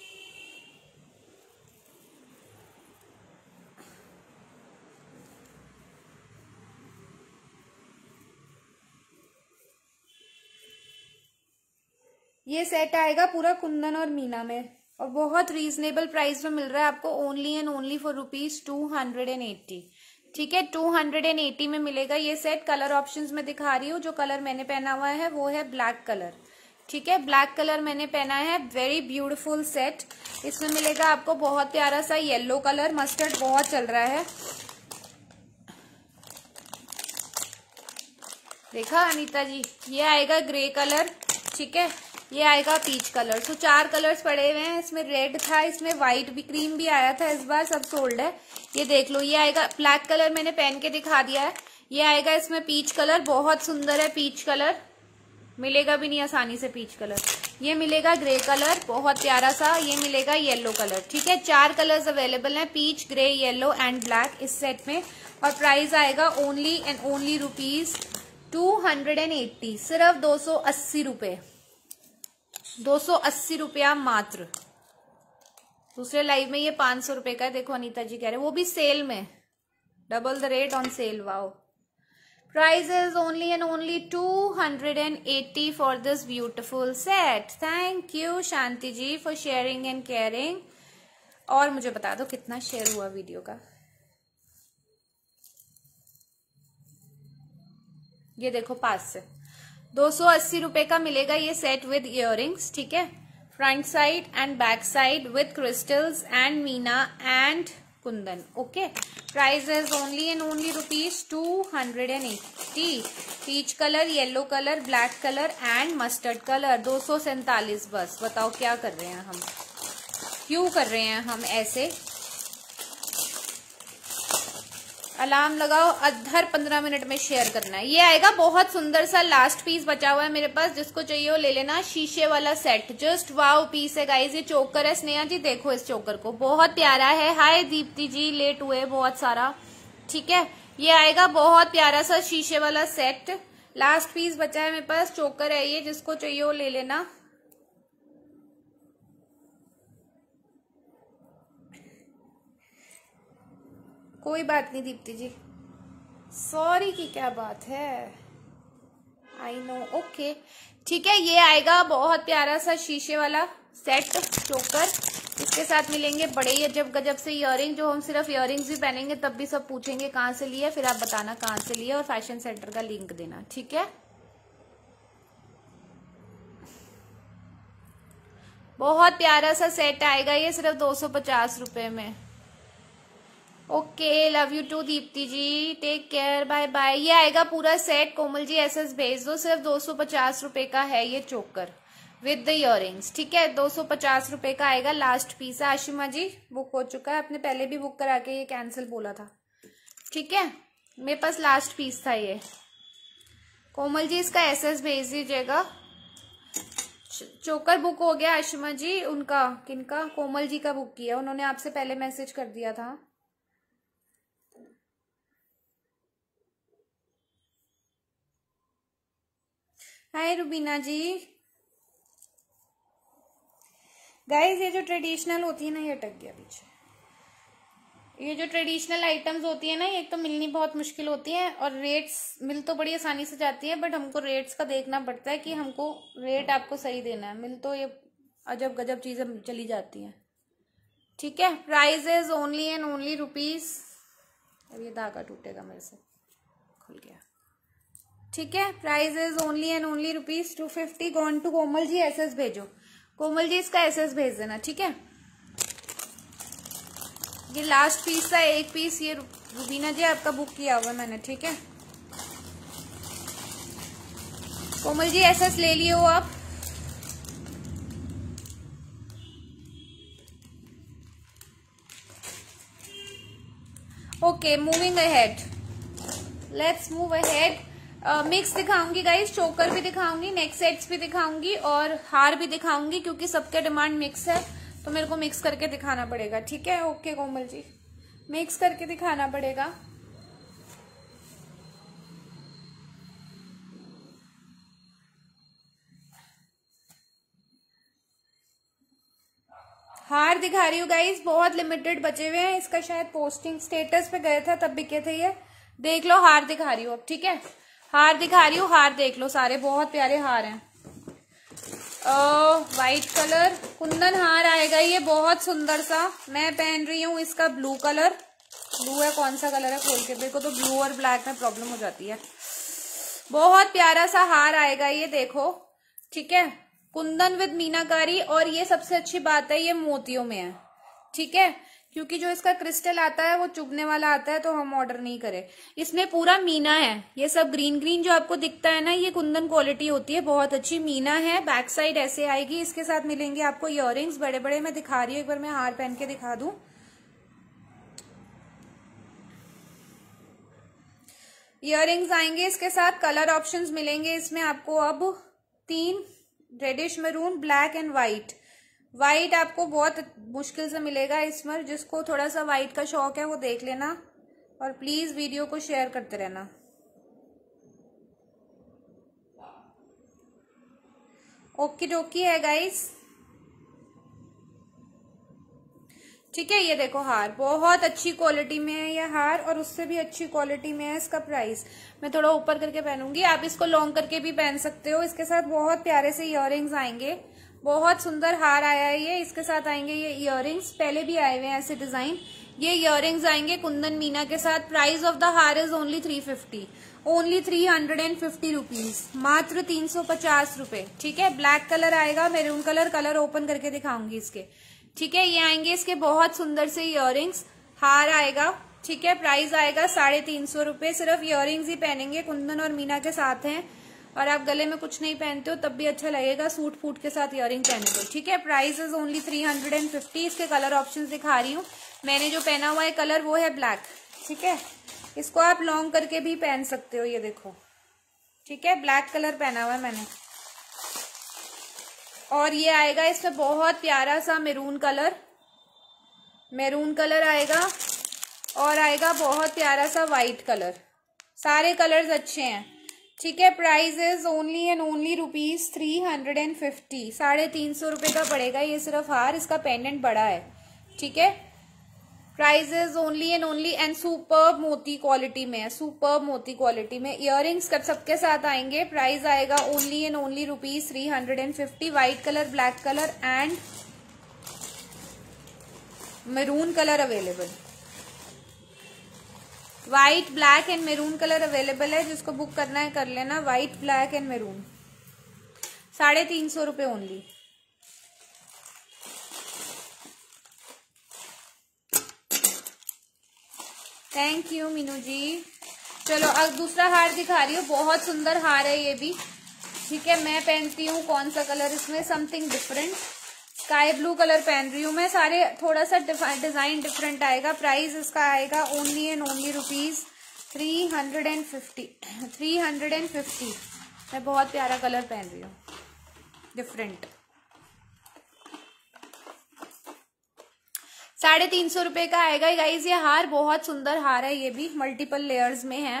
ये सेट आएगा पूरा कुंदन और मीना में, और बहुत रीजनेबल प्राइस में मिल रहा है आपको। Only and only for rupees two hundred and eighty, ठीक है। टू हंड्रेड एंड एट्टी में मिलेगा ये सेट। कलर ऑप्शंस में दिखा रही हूँ। जो कलर मैंने पहना हुआ है वो है ब्लैक कलर, ठीक है। ब्लैक कलर मैंने पहना है, वेरी ब्यूटीफुल सेट। इसमें मिलेगा आपको बहुत प्यारा सा येलो कलर, मस्टर्ड बहुत चल रहा है, देखा अनीता जी। ये आएगा ग्रे कलर, ठीक है। ये आएगा पीच कलर। तो चार कलर्स पड़े हुए हैं। इसमें रेड था, इसमें व्हाइट भी, क्रीम भी आया था, इस बार सब सोल्ड है। ये देख लो, ये आएगा ब्लैक कलर, मैंने पहन के दिखा दिया है। ये आएगा इसमें पीच कलर, बहुत सुंदर है पीच कलर, मिलेगा भी नहीं आसानी से पीच कलर। ये मिलेगा ग्रे कलर बहुत प्यारा सा, ये मिलेगा येलो कलर। ठीक है, चार कलर्स अवेलेबल हैं, peach, grey, yellow and black इस सेट में। और प्राइस आएगा only and only rupees two hundred and eighty, सिर्फ दो सौ अस्सी रुपये, दो सौ अस्सी रुपया मात्र। दूसरे लाइव में ये पांच सौ रुपए का है, देखो अनीता जी कह रहे हैं, वो भी सेल में, double the rate on sale. Wow, price is only and only two hundred and eighty for this beautiful set. Thank you Shanti ji for sharing and caring. और मुझे बता दो कितना शेयर हुआ वीडियो का। ये देखो पास से दो सौ अस्सी रुपए का मिलेगा ये सेट विद इयररिंग्स। ठीक है, front side and back side with crystals and meena and kundan. Okay, price is only and only rupees two hundred and eighty. Peach colour, yellow colour, black colour and mustard colour, दो सौ सैंतालीस बस। बताओ क्या कर रहे हैं हम, क्यों कर रहे हैं हम ऐसे। अलार्म लगाओ, हर पंद्रह मिनट में शेयर करना है। ये आएगा बहुत सुंदर सा, लास्ट पीस बचा हुआ है मेरे पास, जिसको चाहिए वो ले लेना। शीशे वाला सेट, जस्ट वाओ पीस है गाइज। ये चोकर है, स्नेहा जी देखो इस चोकर को, बहुत प्यारा है। हाय दीप्ति जी, लेट हुए बहुत सारा। ठीक है, ये आएगा बहुत प्यारा सा शीशे वाला सेट, लास्ट पीस बचा है मेरे पास। चोकर है ये, जिसको चाहिए वो ले लेना। कोई बात नहीं दीप्ति जी, सॉरी की क्या बात है, आई नो। ओके ठीक है, ये आएगा बहुत प्यारा सा शीशे वाला सेट चोकर। इसके साथ मिलेंगे बड़े अजब गजब से इयररिंग, जो हम सिर्फ इयररिंग्स भी पहनेंगे तब भी सब पूछेंगे कहाँ से लिए, फिर आप बताना कहाँ से लिए और फैशन सेंटर का लिंक देना। ठीक है, बहुत प्यारा सा सेट आएगा ये, सिर्फ दो सौ पचास रुपए में। Okay, love you too Deepti ji, take care, bye bye. ये आएगा पूरा सेट, कोमल जी एसएस भेज दो, सिर्फ दो सौ पचास रुपए का है ये चोकर विद द इयररिंग्स। ठीक है, दो सौ पचास रुपए का आएगा, लास्ट पीस है। आशिमा जी बुक हो चुका है, आपने पहले भी बुक करा के ये कैंसिल बोला था। ठीक है, मेरे पास लास्ट पीस था ये। कोमल जी इसका एसएस भेज दीजिएगा। चोकर बुक हो गया आशिमा जी, उनका किनका, कोमल जी का बुक किया, उन्होंने आपसे पहले मैसेज कर दिया था। हाय रुबीना जी। गाइज ये जो ट्रेडिशनल होती है ना, ये अटक गया पीछे। ये जो ट्रेडिशनल आइटम्स होती है ना, ये तो मिलनी बहुत मुश्किल होती है और रेट्स मिल तो बड़ी आसानी से जाती है, बट हमको रेट्स का देखना पड़ता है कि हमको रेट आपको सही देना है। मिल तो ये अजब गजब चीजें चली जाती हैं। ठीक है, price is only and only rupees, अब ये धागा टूटेगा मेरे से, खुल गया। ठीक है, price is only and only rupees two fifty. Gone to Komal ji, SS भेजो। कोमल जी इसका एसएस भेज देना। ठीक है, ये लास्ट पीस था, एक पीस ये रुबीना जी आपका बुक किया हुआ मैंने। ठीक है, कोमल जी एसएस ले लियो आप। Okay, moving ahead, let's move ahead. Mix uh, दिखाऊंगी गाइस, चोकर भी दिखाऊंगी, नेक सेट्स भी दिखाऊंगी और हार भी दिखाऊंगी, क्योंकि सबके डिमांड मिक्स है तो मेरे को मिक्स करके दिखाना पड़ेगा। ठीक है, ओके कोमल जी, मिक्स करके दिखाना पड़ेगा। हार दिखा रही हूँ गाइस, बहुत लिमिटेड बचे हुए हैं, इसका शायद पोस्टिंग स्टेटस पे गए था तब बिके थे ये। देख लो, हार दिखा रही हूँ अब। ठीक है, हार दिखा रही हूँ, हार देख लो, सारे बहुत प्यारे हार हैं। वाइट कलर कुंदन हार आएगा ये, बहुत सुंदर सा। मैं पहन रही हूँ इसका ब्लू कलर, ब्लू है, कौन सा कलर है खोल के देखो तो, ब्लू और ब्लैक में प्रॉब्लम हो जाती है। बहुत प्यारा सा हार आएगा ये, देखो। ठीक है, कुंदन विद मीनाकारी, और ये सबसे अच्छी बात है ये मोतियों में है। ठीक है, क्योंकि जो इसका क्रिस्टल आता है वो चुभने वाला आता है, तो हम ऑर्डर नहीं करें। इसमें पूरा मीना है, ये सब ग्रीन ग्रीन जो आपको दिखता है ना, ये कुंदन क्वालिटी होती है, बहुत अच्छी मीना है। बैक साइड ऐसे आएगी, इसके साथ मिलेंगे आपको इयररिंग्स बड़े बड़े। मैं दिखा रही हूँ, एक बार मैं हार पहन के दिखा दूं। इयररिंग्स आएंगे इसके साथ, कलर ऑप्शंस मिलेंगे इसमें आपको। अब तीन, reddish maroon, black and white. White आपको बहुत मुश्किल से मिलेगा इसमें, जिसको थोड़ा सा वाइट का शौक है वो देख लेना, और प्लीज वीडियो को शेयर करते रहना। ओके डोकी है गाइस, ठीक है। ये देखो हार बहुत अच्छी क्वालिटी में है ये हार, और उससे भी अच्छी क्वालिटी में है इसका प्राइस। मैं थोड़ा ऊपर करके पहनूंगी, आप इसको लॉन्ग करके भी पहन सकते हो। इसके साथ बहुत प्यारे से इयररिंग्स आएंगे, बहुत सुंदर हार आया है ये। इसके साथ आएंगे ये इयररिंग्स, पहले भी आए हुए हैं ऐसे डिजाइन। ये इयररिंग्स आएंगे कुंदन मीना के साथ। Price of the haar is only three fifty, only three hundred and fifty rupees, मात्र तीन सौ पचास रुपए, ठीक है। ब्लैक कलर आएगा, मेरून कलर, कलर ओपन करके दिखाऊंगी इसके, ठीक है। ये आएंगे इसके बहुत सुंदर से इयररिंग्स, हार आएगा, ठीक है। प्राइस आएगा साढ़े तीन सौ रुपए, सिर्फ इयररिंग्स ही पहनेंगे, कुंदन और मीना के साथ हैं। और आप गले में कुछ नहीं पहनते हो तब भी अच्छा लगेगा, सूट फूट के साथ इयररिंग पहने दो, ठीक है। Price is only three hundred and fifty. इसके कलर ऑप्शंस दिखा रही हूँ। मैंने जो पहना हुआ है कलर वो है ब्लैक, ठीक है। इसको आप लॉन्ग करके भी पहन सकते हो, ये देखो, ठीक है। ब्लैक कलर पहना हुआ है मैंने। और ये आएगा इसमें बहुत प्यारा सा मेरून कलर, मेरून कलर आएगा, और आएगा बहुत प्यारा सा वाइट कलर। सारे कलर्स अच्छे हैं, ठीक है। Price is only and only rupees three hundred and fifty, साढ़े तीन सौ रुपए का पड़ेगा ये सिर्फ हार। इसका पेंडेंट बड़ा है, ठीक है। Price is only and only, and superb मोती क्वालिटी में है, सुपर्ब मोती क्वालिटी में। इयररिंग्स सबके साथ आएंगे। प्राइस आएगा only and only rupees three hundred and fifty. White colour, black colour and maroon colour available. White, black and maroon colour available है, जिसको बुक करना है कर लेना। व्हाइट, ब्लैक एंड मैरून, साढ़े तीन सौ रुपए only. Thank you Meenu ji. चलो अब दूसरा हार दिखा रही हूँ, बहुत सुंदर हार है ये भी, ठीक है। मैं पहनती हूँ कौन सा कलर इसमें, something different, sky blue colour पहन रही हूँ मैं। सारे थोड़ा सा डिजाइन डिफरेंट आएगा। प्राइस इसका आएगा only and only rupees three hundred and fifty, three hundred and fifty. मैं बहुत प्यारा कलर पहन रही हूँ, डिफरेंट। साढ़े तीन सौ रुपए का आएगा गाइस ये हार। बहुत सुंदर हार है ये भी, मल्टीपल लेयर्स में है।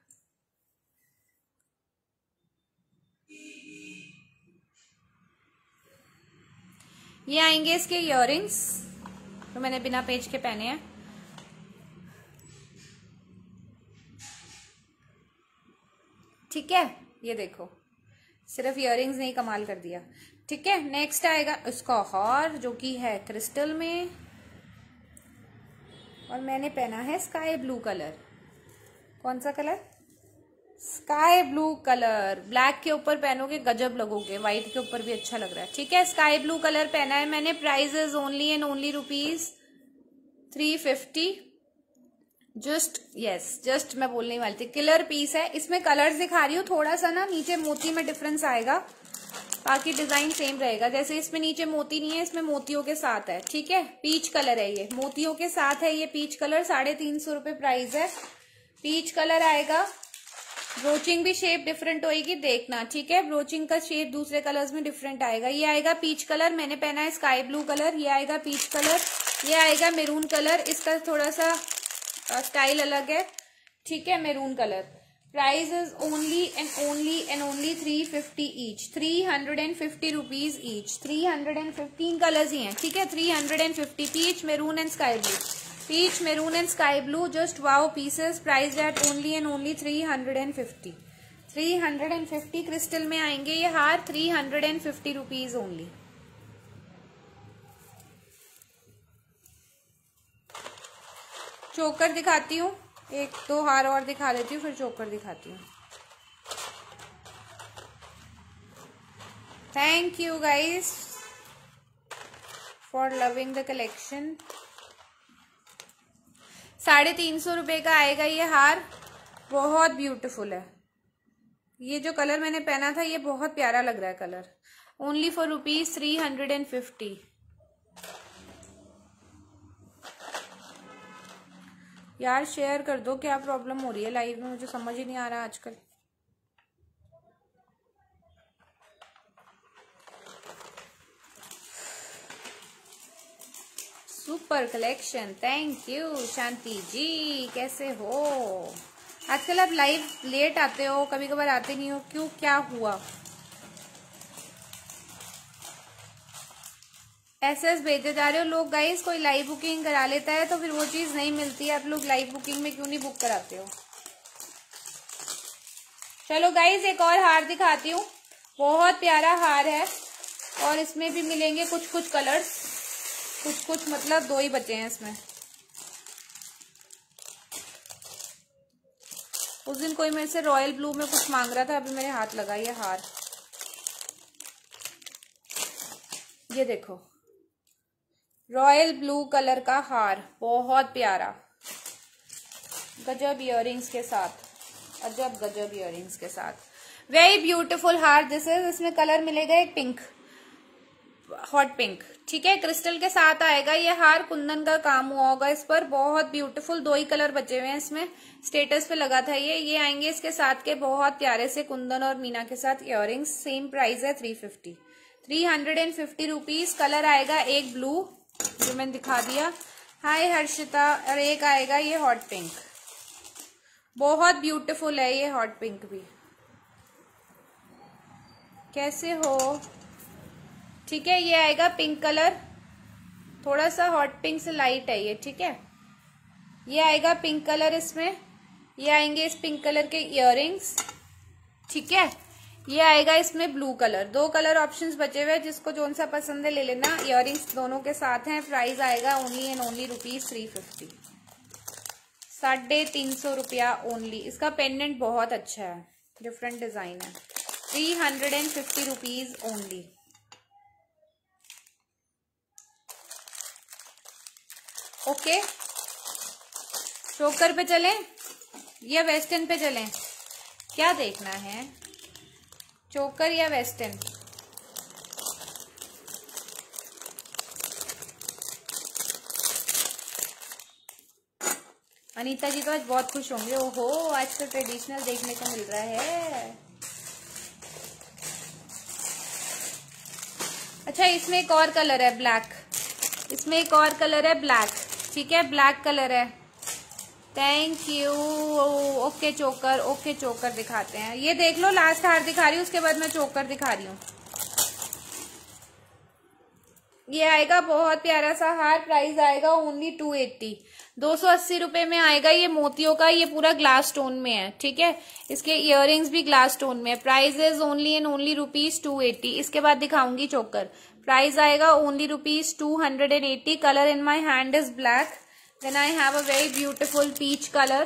ये आएंगे इसके इयररिंग्स, तो मैंने बिना पेज के पहने हैं, ठीक है। ये देखो, सिर्फ इयररिंग्स नहीं कमाल कर दिया, ठीक है। नेक्स्ट आएगा इसका हार, जो कि है क्रिस्टल में, और मैंने पहना है स्काई ब्लू कलर। कौन सा colour? Sky blue colour. Black के ऊपर पहनोगे गजब लगोगे, व्हाइट के ऊपर भी अच्छा लग रहा है, ठीक है। स्काई ब्लू कलर पहना है मैंने। Price is only and only rupees three fifty. Just yes, just मैं बोलने वाली थी, किलर पीस है। इसमें कलर्स दिखा रही हूँ, थोड़ा सा ना नीचे मोती में डिफरेंस आएगा, बाकी डिजाइन सेम रहेगा। जैसे इसमें नीचे मोती नहीं है, इसमें मोतियों के साथ है, ठीक है। पीच कलर है ये, मोतियों के साथ है ये पीच कलर। साढ़े तीन सौ रुपए प्राइस है। पीच कलर आएगा। ब्रोचिंग भी शेप डिफरेंट होएगी, देखना, ठीक है। ब्रोचिंग का शेप दूसरे कलर्स में डिफरेंट आएगा। ये आएगा पीच कलर, मैंने पहना है स्काई ब्लू कलर। ये आएगा पीच कलर, ये आएगा मेरून कलर। इसका थोड़ा सा स्टाइल अलग है, ठीक है। Maroon colour. Price is only and only and only three fifty each, three hundred and fifty rupees each. Three hundred and fifteen colours ही हैं, ठीक है। Three hundred and fifty, peach, maroon and sky blue, peach, maroon and sky blue. Just wow pieces. Price at only and only three hundred and fifty, three hundred and fifty. Crystal में आएंगे ये हार, three hundred and fifty rupees only. Choker दिखाती हूँ, एक दो हार और दिखा देती हूँ, फिर चोकर दिखाती हूँ। Thank you guys for loving the collection. साढ़े तीन सौ रुपए का आएगा ये हार, बहुत ब्यूटीफुल है। ये जो कलर मैंने पहना था ये बहुत प्यारा लग रहा है colour. Only for rupees three hundred and fifty. यार शेयर कर दो, क्या प्रॉब्लम हो रही है लाइव में, मुझे समझ ही नहीं आ रहा आजकल। Super collection. Thank you Shanti ji, कैसे हो? आजकल आप लाइव लेट आते हो, कभी कभार आते नहीं हो, क्यों, क्या हुआ? एस एस भेजे जा रहे हो लोग। गाइस कोई लाइव बुकिंग करा लेता है तो फिर वो चीज नहीं मिलती है। आप लोग लाइव बुकिंग में क्यों नहीं बुक कराते हो? चलो गाइस एक और हार दिखाती हूँ, बहुत प्यारा हार है और इसमें भी मिलेंगे कुछ कुछ कलर्स, कुछ कुछ मतलब दो ही बचे हैं इसमें। उस दिन कोई मेरे से रॉयल ब्लू में कुछ मांग रहा था, अभी मेरे हाथ लगा ये हार। ये देखो रॉयल ब्लू कलर का हार, बहुत प्यारा, गजब इयररिंग्स के साथ, अजब गजब इयररिंग्स के साथ, very beautiful haar this is. इसमें कलर मिलेगा एक पिंक, हॉट पिंक, ठीक है, क्रिस्टल के साथ आएगा ये हार। कुंदन का काम हुआ होगा इस पर, बहुत ब्यूटीफुल। दो ही कलर बचे हुए हैं इसमें, स्टेटस पे लगा था ये ये आएंगे इसके साथ के बहुत प्यारे से कुंदन और मीना के साथ इयररिंग्स। सेम प्राइस है three fifty three hundred and fifty rupees. Colour आएगा एक ब्लू जो मैंने दिखा दिया, हाय हर्षिता, और एक आएगा ये हॉट पिंक, बहुत ब्यूटीफुल है ये हॉट पिंक भी। कैसे हो? ठीक है, ये आएगा पिंक कलर, थोड़ा सा हॉट पिंक से लाइट है ये, ठीक है। ये आएगा पिंक कलर, इसमें ये आएंगे इस पिंक कलर के इयररिंग्स, ठीक है। ये आएगा इसमें ब्लू कलर। दो कलर ऑप्शंस बचे हुए, जिसको जोन सा पसंद है ले लेना। इयररिंग्स दोनों के साथ हैं। प्राइस आएगा only and only rupees three fifty, साढ़े तीन सौ रुपया ओनली। इसका पेंडेंट बहुत अच्छा है, डिफरेंट डिजाइन है। Three hundred and fifty rupees only. Okay, choker पे चलें या वेस्टर्न पे चलें, क्या देखना है, चोकर या वेस्टर्न? अनीता जी तो आज बहुत खुश होंगे। ओहो, आज तो ट्रेडिशनल देखने को मिल रहा है। अच्छा, इसमें एक और कलर है ब्लैक, इसमें एक और कलर है ब्लैक, ठीक है, ब्लैक कलर है। Thank you. Okay choker, okay choker दिखाते हैं। ये देख लो, लास्ट हार दिखा रही हूँ, उसके बाद मैं चोकर दिखा रही हूँ। ये आएगा बहुत प्यारा सा हार, प्राइस आएगा ओनली टू एट्टी, दो सौ अस्सी रुपए में आएगा ये मोतियों का। ये पूरा ग्लास स्टोन में है, ठीक है। इसके इयररिंग्स भी ग्लास स्टोन में है। Price is only and only rupees two eighty. इसके बाद दिखाऊंगी चोकर। प्राइस आएगा only rupees two hundred and eighty. Colour in my hand is black, then I have a very beautiful peach colour.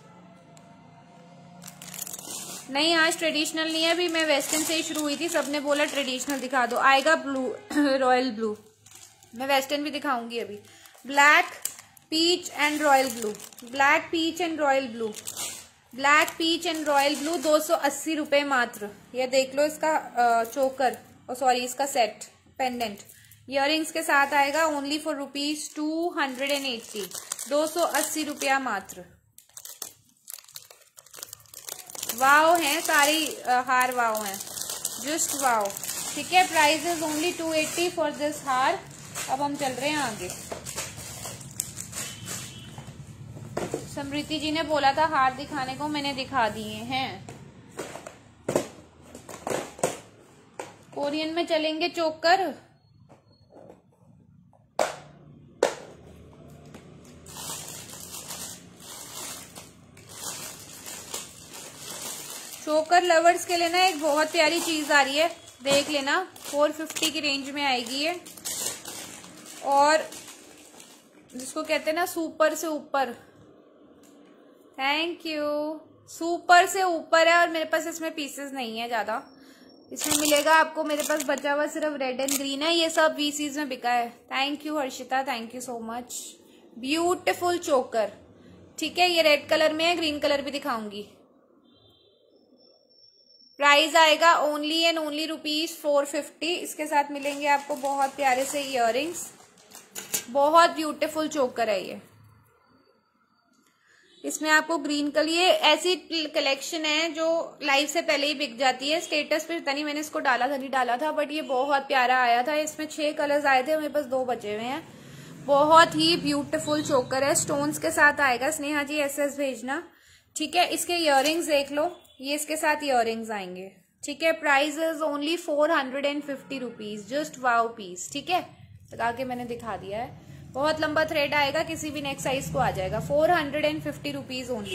नहीं, आज traditional नहीं है, अभी मैं वेस्टर्न से ही शुरू हुई थी, सबने बोला ट्रेडिशनल दिखा दो। आएगा ब्लू, रॉयल ब्लू, मैं वेस्टर्न भी दिखाऊंगी अभी। Black, peach and royal blue, black, peach and royal blue, black, peach and royal blue, दो सौ अस्सी रुपए मात्र। ये देख लो इसका चोकर, और सॉरी इसका सेट पेंडेंट इयररिंग्स के साथ आएगा only for rupees two hundred and eighty, दो सौ अस्सी रुपया मात्र। वाव हैं सारी हार, वाव हैं, जस्ट वाव, ठीक है। Price is only two eighty for this haar. अब हम चल रहे हैं आगे। समृति जी ने बोला था हार दिखाने को, मैंने दिखा दिए हैं। कोरियन में चलेंगे चोकर। चोकर लवर्स के लिए ना एक बहुत प्यारी चीज आ रही है, देख लेना, फोर फिफ्टी की रेंज में आएगी ये, और जिसको कहते हैं ना सुपर से ऊपर। Thank you. सुपर से ऊपर है, और मेरे पास इसमें पीसेस नहीं है ज्यादा। इसमें मिलेगा आपको, मेरे पास बचा हुआ सिर्फ रेड एंड ग्रीन है, ये सब वीसीज में बिका है। Thank you Harshita, thank you so much. Beautiful choker, ठीक है। ये रेड कलर में है, ग्रीन कलर भी दिखाऊंगी। प्राइस आएगा only and only rupees four fifty. इसके साथ मिलेंगे आपको बहुत प्यारे से इयररिंग्स, बहुत ब्यूटीफुल चोकर है ये। इसमें आपको ग्रीन कलर, ये ऐसी कलेक्शन है जो लाइव से पहले ही बिक जाती है। स्टेटस पे पता नहीं मैंने इसको डाला था नहीं डाला था, बट ये बहुत प्यारा आया था। इसमें छह कलर्स आए थे, मेरे पास दो बचे हुए हैं। बहुत ही ब्यूटीफुल चोकर है, स्टोन्स के साथ आएगा। स्नेहा जी एसएस भेजना, ठीक है। इसके इयररिंग्स देख लो, ये इसके साथ इयररिंग्स आएंगे, ठीक है। Price is only four hundred and fifty rupees, just wow piece, ठीक है। लगा के मैंने दिखा दिया है। बहुत लंबा थ्रेड आएगा, किसी भी नेक साइज को आ जाएगा। Four hundred and fifty rupees only.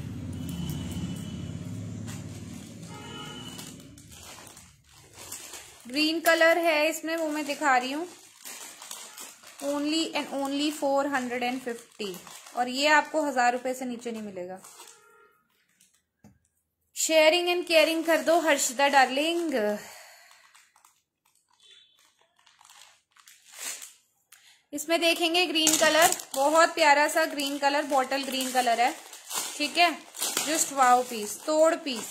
Green colour है इसमें, वो मैं दिखा रही हूँ। Only and only four hundred and fifty, और ये आपको हजार रुपए से नीचे नहीं मिलेगा। शेयरिंग एंड केयरिंग कर दो हर्षिता डार्लिंग। इसमें देखेंगे ग्रीन कलर, बहुत प्यारा सा green colour, bottle green colour है, ठीक है। जस्ट वाओ पीस, तोड़ पीस,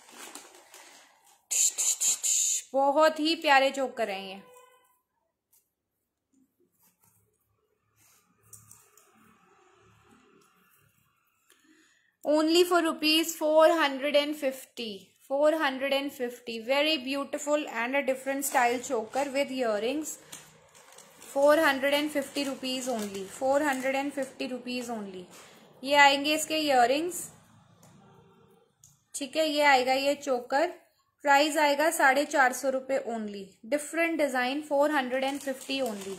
बहुत ही प्यारे चोकर हैं ये। Only for rupees four hundred and fifty, four hundred and fifty. Very beautiful and a different style choker with earrings. Four hundred and fifty rupees only, four hundred and fifty rupees only. ये आएंगे इसके earrings, ठीक है। ये आएगा ये चोकर, price आएगा साढ़े चार सौ रुपए only. Different design, four hundred and fifty only.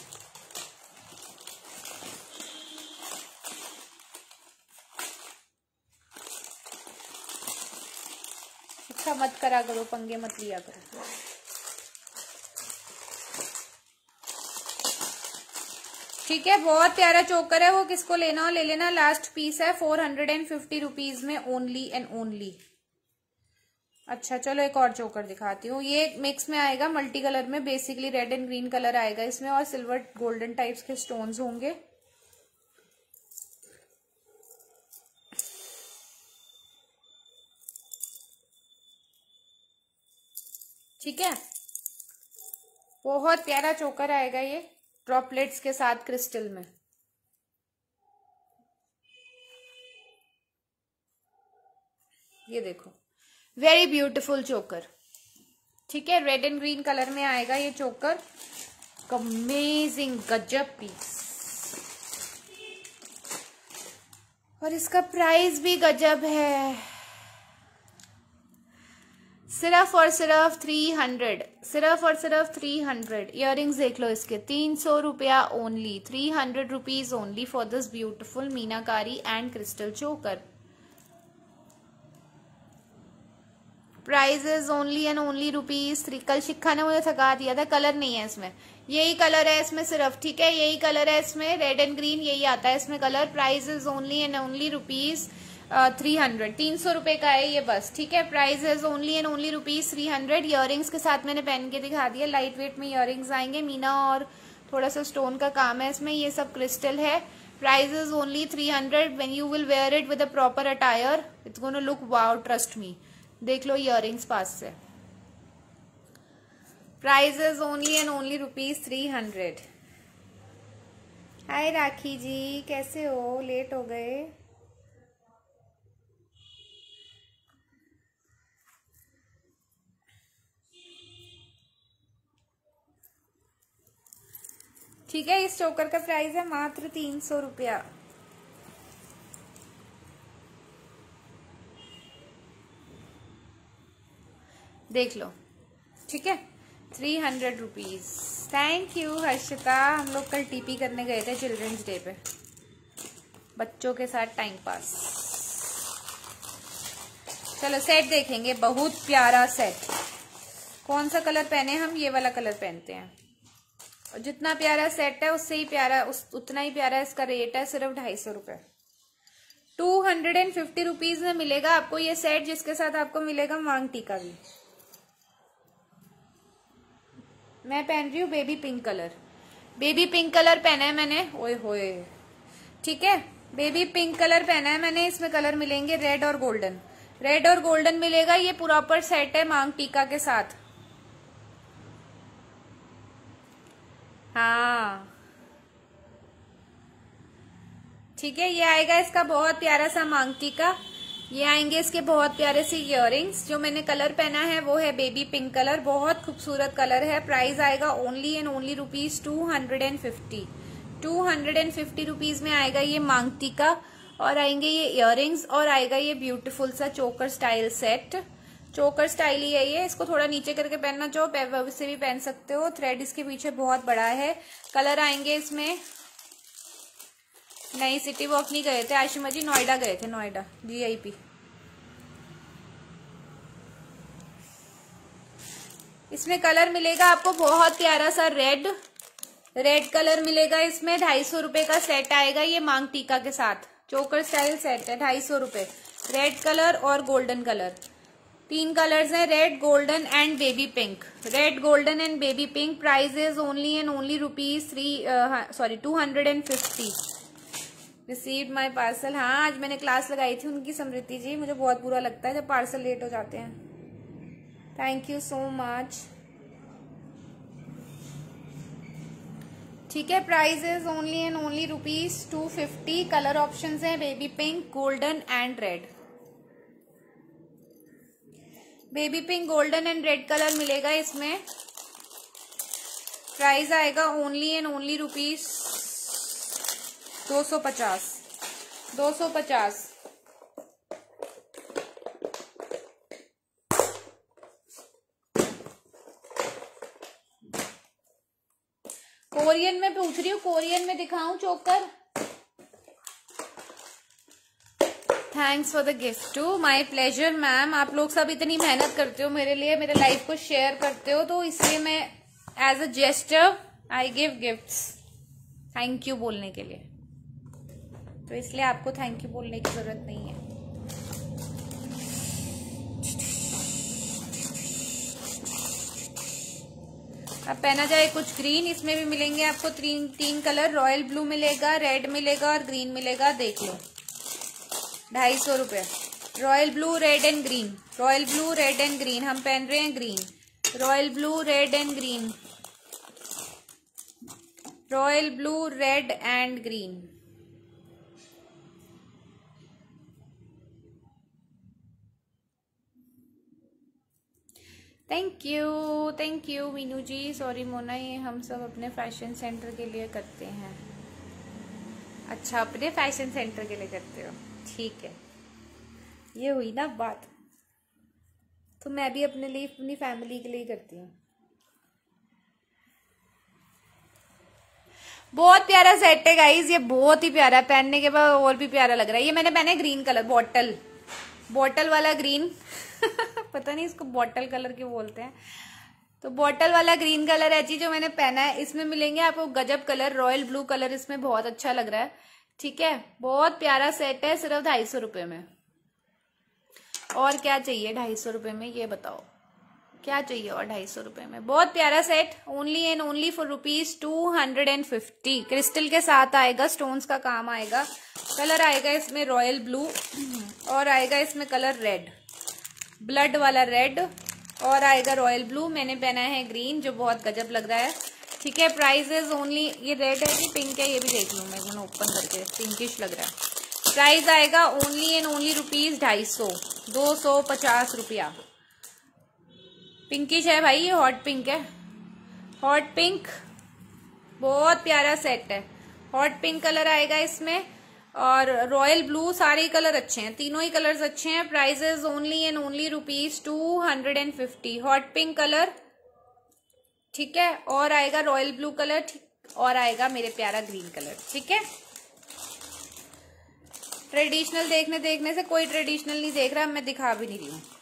अच्छा मत करा करो, पंगे मत लिया करो। ठीक है, बहुत प्यारा चोकर है, वो किसको लेना हो ले लेना। लास्ट पीस है, four hundred and fifty rupees में ओनली एंड ओनली। अच्छा चलो एक और चोकर दिखाती हूँ। ये मिक्स में आएगा, मल्टी कलर में, basically red and green colour आएगा इसमें, और सिल्वर गोल्डन टाइप्स के स्टोन्स होंगे। ठीक है, बहुत प्यारा चोकर आएगा ये, ड्रॉपलेट्स के साथ क्रिस्टल में। ये देखो, वेरी ब्यूटीफुल चोकर, ठीक है। रेड एंड ग्रीन कलर में आएगा ये चोकर, अमेजिंग गजब पीस, और इसका प्राइस भी गजब है, सिर्फ और सिर्फ थ्री हंड्रेड, सिर्फ और सिर्फ थ्री हंड्रेड। इयररिंग्स देख लो इसके, तीन सौ रुपया only, three hundred rupees only for this beautiful meenakari and crystal choker. Price is only and only rupees three. कल शिखा ने मुझे थका दिया था, कलर नहीं है इसमें, यही कलर है इसमें सिर्फ, ठीक है, यही कलर है इसमें, रेड एंड ग्रीन यही आता है इसमें colour. Price is only and only rupees three hundred, तीन सौ रुपए का है ये बस, ठीक है। Price is only and only rupees three hundred. Earrings के साथ मैंने पहन के दिखा दिया, लाइट वेट में इयररिंग्स आएंगे, मीना और थोड़ा सा स्टोन का काम है इसमें, ये सब क्रिस्टल है। Price is only three hundred. When you will wear it with a proper attire, it's gonna look wow, trust me. देख लो इयररिंग्स पास से। Price is only and only rupees three hundred. Hi Rakhi ji, कैसे हो, late हो गए। ठीक है, इस चोकर का प्राइस है मात्र तीन सौ रुपया। देख लो, ठीक है, three hundred rupees. Thank you Harshita. हम लोग कल टीपी करने गए थे चिल्ड्रंस डे पे, बच्चों के साथ टाइम पास। चलो सेट देखेंगे, बहुत प्यारा सेट। कौन सा कलर पहने हम, ये वाला कलर पहनते हैं। और जितना प्यारा सेट है उससे ही प्यारा, उस उतना ही प्यारा इसका रेट है, सिर्फ ढाई सौ रुपए। Two hundred and fifty rupees में मिलेगा आपको ये सेट, जिसके साथ आपको मिलेगा मांग टीका भी। मैं पहन रही हूँ baby pink colour, baby pink colour पहना है मैंने, ओए होए, ठीक है, बेबी पिंक कलर पहना है मैंने। इसमें कलर मिलेंगे रेड और गोल्डन, रेड और गोल्डन मिलेगा। ये प्रॉपर सेट है मांग टीका के साथ। हाँ ठीक है, ये आएगा इसका बहुत प्यारा सा मांग टीका। ये आएंगे इसके बहुत प्यारे से इयररिंग्स। जो मैंने कलर पहना है वो है बेबी पिंक कलर, बहुत खूबसूरत कलर है। प्राइस आएगा only and only rupees two hundred and fifty, two hundred and fifty rupees में आएगा ये मांगटी का, और आएंगे ये इयररिंग्स, और आएगा ये ब्यूटीफुल सा choker style set. Choker style ही है ये, इसको थोड़ा नीचे करके पहनना चाहो से भी पहन सकते हो। थ्रेड इसके पीछे बहुत बड़ा है। कलर आएंगे इसमें, नई सिटी वॉक नहीं गए थे आशिमा जी, नोएडा गए थे, नोएडा जीआईपी। इसमें कलर मिलेगा आपको बहुत प्यारा सा रेड, रेड कलर मिलेगा इसमें। ढाई सौ रुपए का सेट आएगा ये मांग टीका के साथ। चोकर स्टाइल सेट है, ढाई सौ रुपए। रेड कलर और गोल्डन कलर, तीन कलर्स हैं, red, golden and baby pink. Red, golden and baby pink. Price is only and only rupees three sorry two hundred and fifty. Received my parcel. हाँ, आज मैंने क्लास लगाई थी उनकी, समृति जी। मुझे बहुत बुरा लगता है जब पार्सल लेट हो जाते हैं। Thank you so much. ठीक है, price is only and only rupees two fifty. Colour options हैं baby pink, golden and red. Baby pink, golden and red colour मिलेगा इसमें। प्राइस आएगा ओनली एंड ओनली रुपीज दो सौ पचास। दो सौ पचास। कोरियन में पूछ रही हूँ, कोरियन में दिखाऊं choker? Thanks for the gift too. My pleasure ma'am. आप लोग सब इतनी मेहनत करते हो मेरे लिए, मेरे लाइफ को शेयर करते हो, तो इसलिए मैं as a gesture I give gifts. Thank you बोलने के लिए, तो इसलिए आपको थैंक यू बोलने की जरूरत नहीं है। अब पहना जाए कुछ ग्रीन। इसमें भी मिलेंगे आपको तीन तीन कलर। रॉयल ब्लू मिलेगा, रेड मिलेगा और ग्रीन मिलेगा। देख लो, ढाई सौ रुपये। Royal blue, red and green. Royal blue, red and green. हम पहन रहे हैं green. Royal blue, red and green. Royal blue, red and green. Thank you, thank you Meenu ji. Sorry Mona, ये हम सब अपने फैशन सेंटर के लिए करते हैं। अच्छा, अपने फैशन सेंटर के लिए करते हो, ठीक है। ये हुई ना बात, तो मैं भी अपने लिए, अपनी फैमिली के लिए करती हूँ। बहुत प्यारा सेट है गाइज, ये बहुत ही प्यारा है। पहनने के बाद और भी प्यारा लग रहा है। ये मैंने पहना है ग्रीन कलर, बॉटल बॉटल वाला ग्रीन पता नहीं इसको बॉटल कलर क्यों बोलते हैं। तो बॉटल वाला ग्रीन कलर है जी जो मैंने पहना है। इसमें मिलेंगे आपको गजब कलर, रॉयल ब्लू कलर इसमें बहुत अच्छा लग रहा है। ठीक है, बहुत प्यारा सेट है, सिर्फ ढाई सौ रुपये में। और क्या चाहिए ढाई सौ रुपये में, ये बताओ क्या चाहिए और ढाई सौ रुपये में। बहुत प्यारा set, only and only for rupees two hundred and fifty. Crystal के साथ आएगा, स्टोन्स का काम आएगा। कलर आएगा इसमें रॉयल ब्लू, और आएगा इसमें कलर रेड, ब्लड वाला रेड, और आएगा रॉयल ब्लू। मैंने पहना है ग्रीन जो बहुत गजब लग रहा है। ठीक है, प्राइस इज ओनली, ये रेड है कि पिंक है ये भी देख लूँ मैं, मैंने ओपन करके, पिंकिश लग रहा है। प्राइस आएगा ओनली एंड ओनली रुपीज ढाई सौ, दो सौ पचास रुपया। पिंकिश है भाई, ये हॉट पिंक है, हॉट पिंक। बहुत प्यारा सेट है, हॉट पिंक कलर आएगा इसमें, और रॉयल ब्लू। सारे कलर अच्छे हैं, तीनों ही कलर्स अच्छे हैं। Prices only and only rupees two hundred and fifty. Hot pink colour, ठीक है, और आएगा रॉयल ब्लू कलर, और आएगा मेरे प्यारा ग्रीन कलर। ठीक है, ट्रेडिशनल देखने देखने से कोई ट्रेडिशनल नहीं देख रहा, मैं दिखा भी नहीं रही हूँ।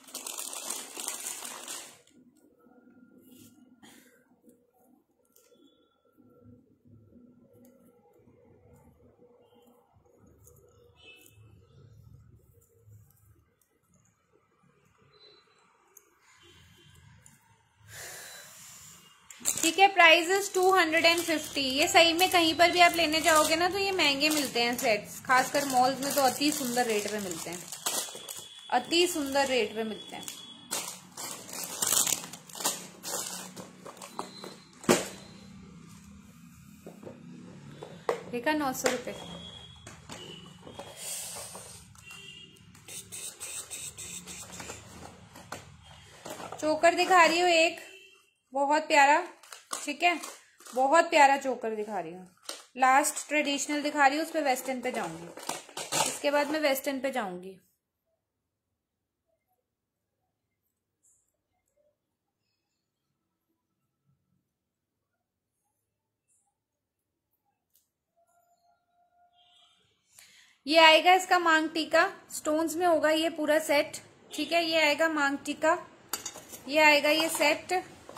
ठीक है, price is two hundred and fifty. ये सही में कहीं पर भी आप लेने जाओगे ना तो ये महंगे मिलते हैं सेट्स, खासकर मॉल्स में तो अति सुंदर रेट पे मिलते हैं, अति सुंदर रेट पे मिलते हैं। देखा, नौ सौ रुपये। चोकर दिखा रही हूँ एक, बहुत प्यारा। ठीक है, बहुत प्यारा चोकर दिखा रही हूँ। लास्ट ट्रेडिशनल दिखा रही हूँ, उस पे वेस्टर्न पे जाऊंगी, इसके बाद मैं वेस्टर्न पे जाऊंगी। ये आएगा इसका मांग टीका, स्टोन्स में होगा ये पूरा सेट, ठीक है। ये आएगा मांग टीका, ये आएगा ये सेट।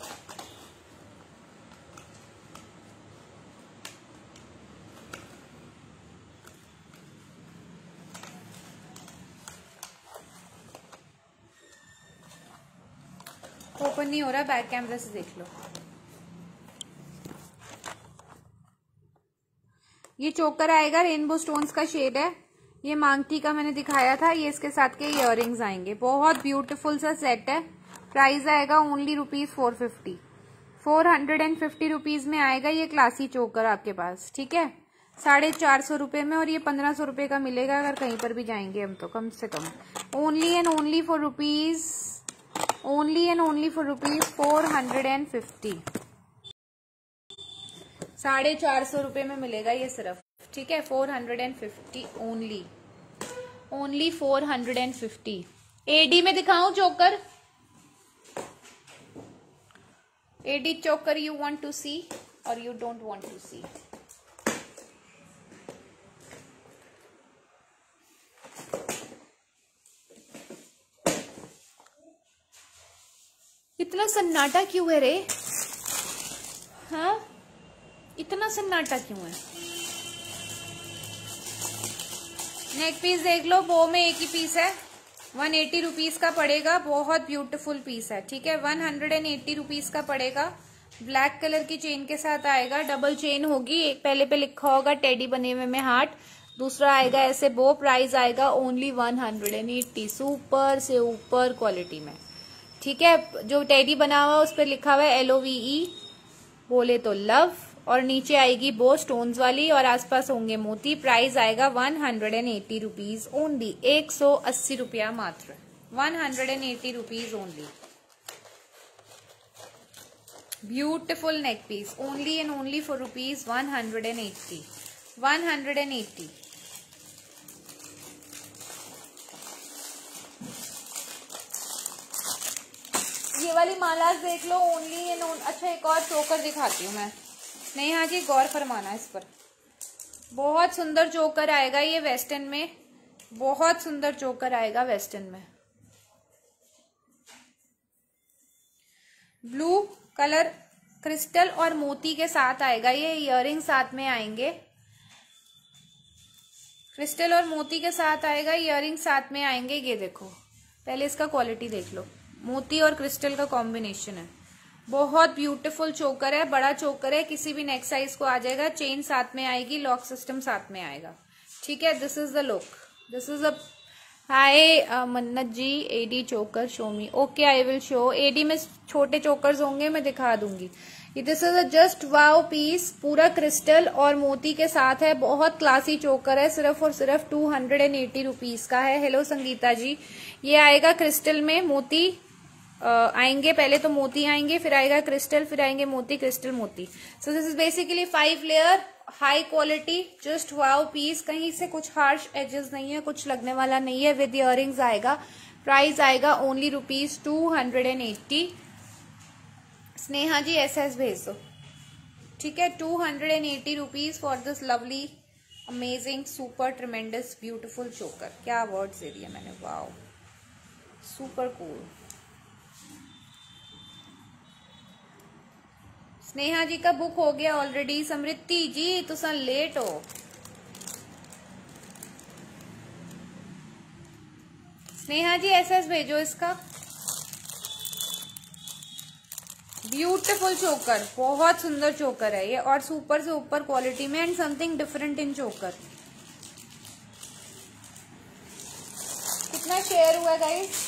ओपन नहीं हो रहा, बैक कैमरा से देख लो। ये चोकर आएगा, रेनबो स्टोन्स का शेड है। ये मांगटी का मैंने दिखाया था, ये इसके साथ के इयररिंग्स आएंगे। बहुत ब्यूटीफुल सा सेट है। प्राइस आएगा only rupees four fifty, four hundred and fifty rupees में आएगा ये क्लासी चोकर आपके पास, ठीक है। साढ़े चार सौ रुपए में, और ये पंद्रह सौ रुपए का मिलेगा अगर कहीं पर भी जाएंगे हम तो, कम से कम। Only and only for rupees only and only for rupees four hundred and fifty, साढ़े चार सौ रुपए में मिलेगा ये सिर्फ, ठीक है। Four hundred and fifty only, only four hundred and fifty. AD में दिखाऊं चोकर? एडी चोकर यू वांट टू सी और you don't want to see? इतना सन्नाटा क्यों है रे? हाँ, इतना सन्नाटा क्यों है? नेक पीस देख लो, वो में एक ही पीस है, वन एटी रुपीज का पड़ेगा। बहुत ब्यूटीफुल पीस है, ठीक है। One hundred and eighty rupees का पड़ेगा। ब्लैक कलर की चेन के साथ आएगा, डबल चेन होगी। एक पहले पे लिखा होगा टेडी बने हुए में हार्ट, दूसरा आएगा ऐसे बो। प्राइस आएगा only one hundred and eighty, super से ऊपर क्वालिटी में, ठीक है। जो टेडी बना हुआ उस पर लिखा हुआ है एल ओ वी ई, बोले तो लव, और नीचे आएगी बो स्टोन्स वाली, और आसपास होंगे मोती। प्राइस आएगा one hundred and eighty rupees only, एक सौ अस्सी रुपया मात्र, one hundred and eighty rupees only. Beautiful neck piece, only and only for rupees one hundred and eighty, one hundred and eighty. ये वाली मालाज देख लो, ओनली एंड ओन। अच्छा, एक और चोकर दिखाती हूँ मैं। नहीं हाँ जी, गौर फरमाना इस पर। बहुत सुंदर चोकर आएगा ये वेस्टर्न में, बहुत सुंदर चोकर आएगा वेस्टर्न में। ब्लू कलर क्रिस्टल और मोती के साथ आएगा ये। इयररिंग साथ में आएंगे, क्रिस्टल और मोती के साथ आएगा, इयररिंग साथ में आएंगे। ये देखो, पहले इसका क्वालिटी देख लो, मोती और क्रिस्टल का कॉम्बिनेशन है। बहुत ब्यूटीफुल चोकर है, बड़ा चोकर है, किसी भी नेक साइज को आ जाएगा। चेन साथ में आएगी, लॉक सिस्टम साथ में आएगा, ठीक है। This is the look, this is a hi Mannat ji, AD choker show me. Okay, I will show. AD में छोटे चोकर्स होंगे, मैं दिखा दूंगी। This is a just wow piece, पूरा क्रिस्टल और मोती के साथ है। बहुत क्लासी चोकर है, सिर्फ और सिर्फ two hundred and eighty rupees का है। हेलो संगीता जी, ये आएगा क्रिस्टल में, मोती Uh, आएंगे। पहले तो मोती आएंगे, फिर आएगा क्रिस्टल, फिर आएंगे मोती, क्रिस्टल, मोती। So this is basically five layer, high quality, just wow piece. कहीं से कुछ हार्श एजेस नहीं है, कुछ लगने वाला नहीं है। विद इयररिंग्स आएगा। प्राइस आएगा only rupees two hundred and eighty. Sneha ji S S भेज दो, ठीक है। Two hundred and eighty rupees for this lovely amazing super tremendous beautiful choker. क्या वर्ड्स दे दिया मैंने, wow, super cool. Sneha ji का बुक हो गया ऑलरेडी। समृद्धि जी तुसा लेट हो। स्नेहा जी एस एस भेजो इसका। ब्यूटीफुल चोकर, बहुत सुंदर चोकर है ये, और सुपर से ऊपर क्वालिटी में, एंड समथिंग डिफरेंट इन चोकर। कितना शेयर हुआ गाइस?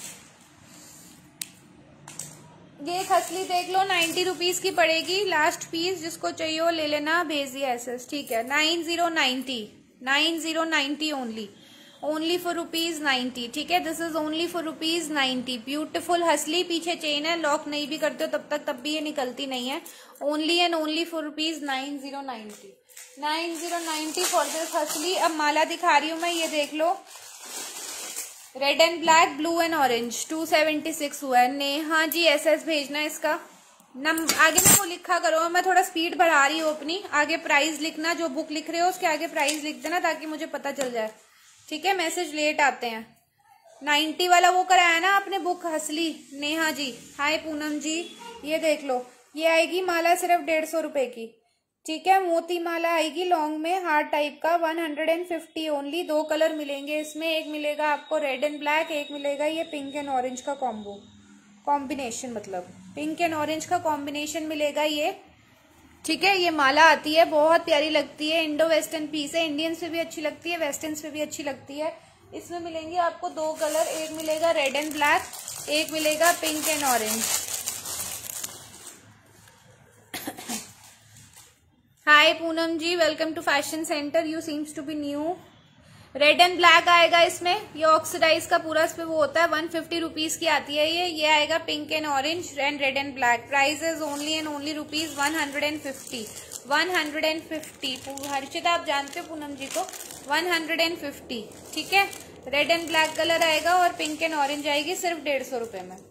ये खसली देख लो, नाइन्टी रुपीज की पड़ेगी। लास्ट पीस, जिसको चाहिए वो ले लेना, भेज दिया एसएस, ठीक है। Nine zero ninety, nine zero ninety only, only for rupees ninety, ठीक है। This is only for rupees ninety. Beautiful हसली, पीछे चेन है, लॉक नहीं भी करते हो तब तक तब भी ये निकलती नहीं है। Only and only for rupees nine zero ninety. Nine zero ninety for this हसली। अब माला दिखा रही हूँ मैं, ये देख लो, red and black, blue and orange, two seventy six हुआ है। नेहा जी एस एस भेजना है इसका नम आगे ना वो लिखा करो, मैं थोड़ा स्पीड बढ़ा रही हूँ अपनी, आगे प्राइस लिखना, जो बुक लिख रहे हो उसके आगे प्राइस लिख देना ताकि मुझे पता चल जाए, ठीक है, मैसेज लेट आते हैं। नाइन्टी वाला वो कराया ना आपने बुक हसली। नेहा जी हाय, पूनम जी ये देख लो, ये आएगी माला सिर्फ डेढ़ सौ रुपए की, ठीक है। मोती माला आएगी लॉन्ग में, हार्ट टाइप का, one hundred and fifty only. दो कलर मिलेंगे इसमें, एक मिलेगा आपको रेड एंड ब्लैक, एक मिलेगा ये पिंक एंड ऑरेंज का कॉम्बो, कॉम्बिनेशन, मतलब पिंक एंड ऑरेंज का कॉम्बिनेशन मिलेगा ये, ठीक है। ये माला आती है, बहुत प्यारी लगती है, इंडो वेस्टर्न पीस है, इंडियंस पे भी अच्छी लगती है, वेस्टर्न पे भी अच्छी लगती है। इसमें मिलेंगे आपको दो कलर, एक मिलेगा रेड एंड ब्लैक, एक मिलेगा pink and orange. Hi Poonam ji, welcome to fashion centre, you seems to be new. Red and black आएगा इसमें, ये ऑक्सीडाइज का पूरा इस पे वो होता है, वन फिफ्टी रुपीज की आती है ये। ये आएगा pink and orange and red and black, price is only and only rupees one hundred and fifty, one hundred and fifty. Harshita आप जानते हो पूनम जी को, वन हंड्रेड एंड फिफ्टी, ठीक है। रेड एंड ब्लैक कलर आएगा और पिंक एंड ऑरेंज आएगी सिर्फ डेढ़ सौ रुपए में।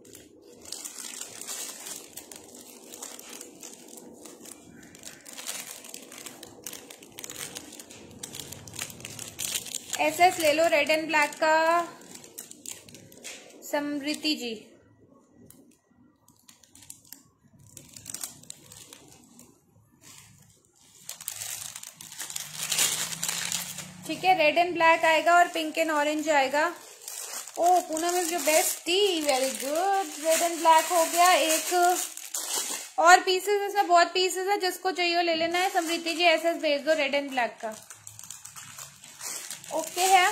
एस एस ले लो रेड एंड ब्लैक का, समृति जी। ठीक है, रेड एंड ब्लैक आएगा और पिंक एंड ऑरेंज आएगा। Oh Poonam is your bestie, very good. Red and black हो गया, एक और पीसेस इसमें बहुत पीसेस है, जिसको चाहिए ले लेना है। समृति जी एस एस भेज दो रेड एंड ब्लैक का, ओके है।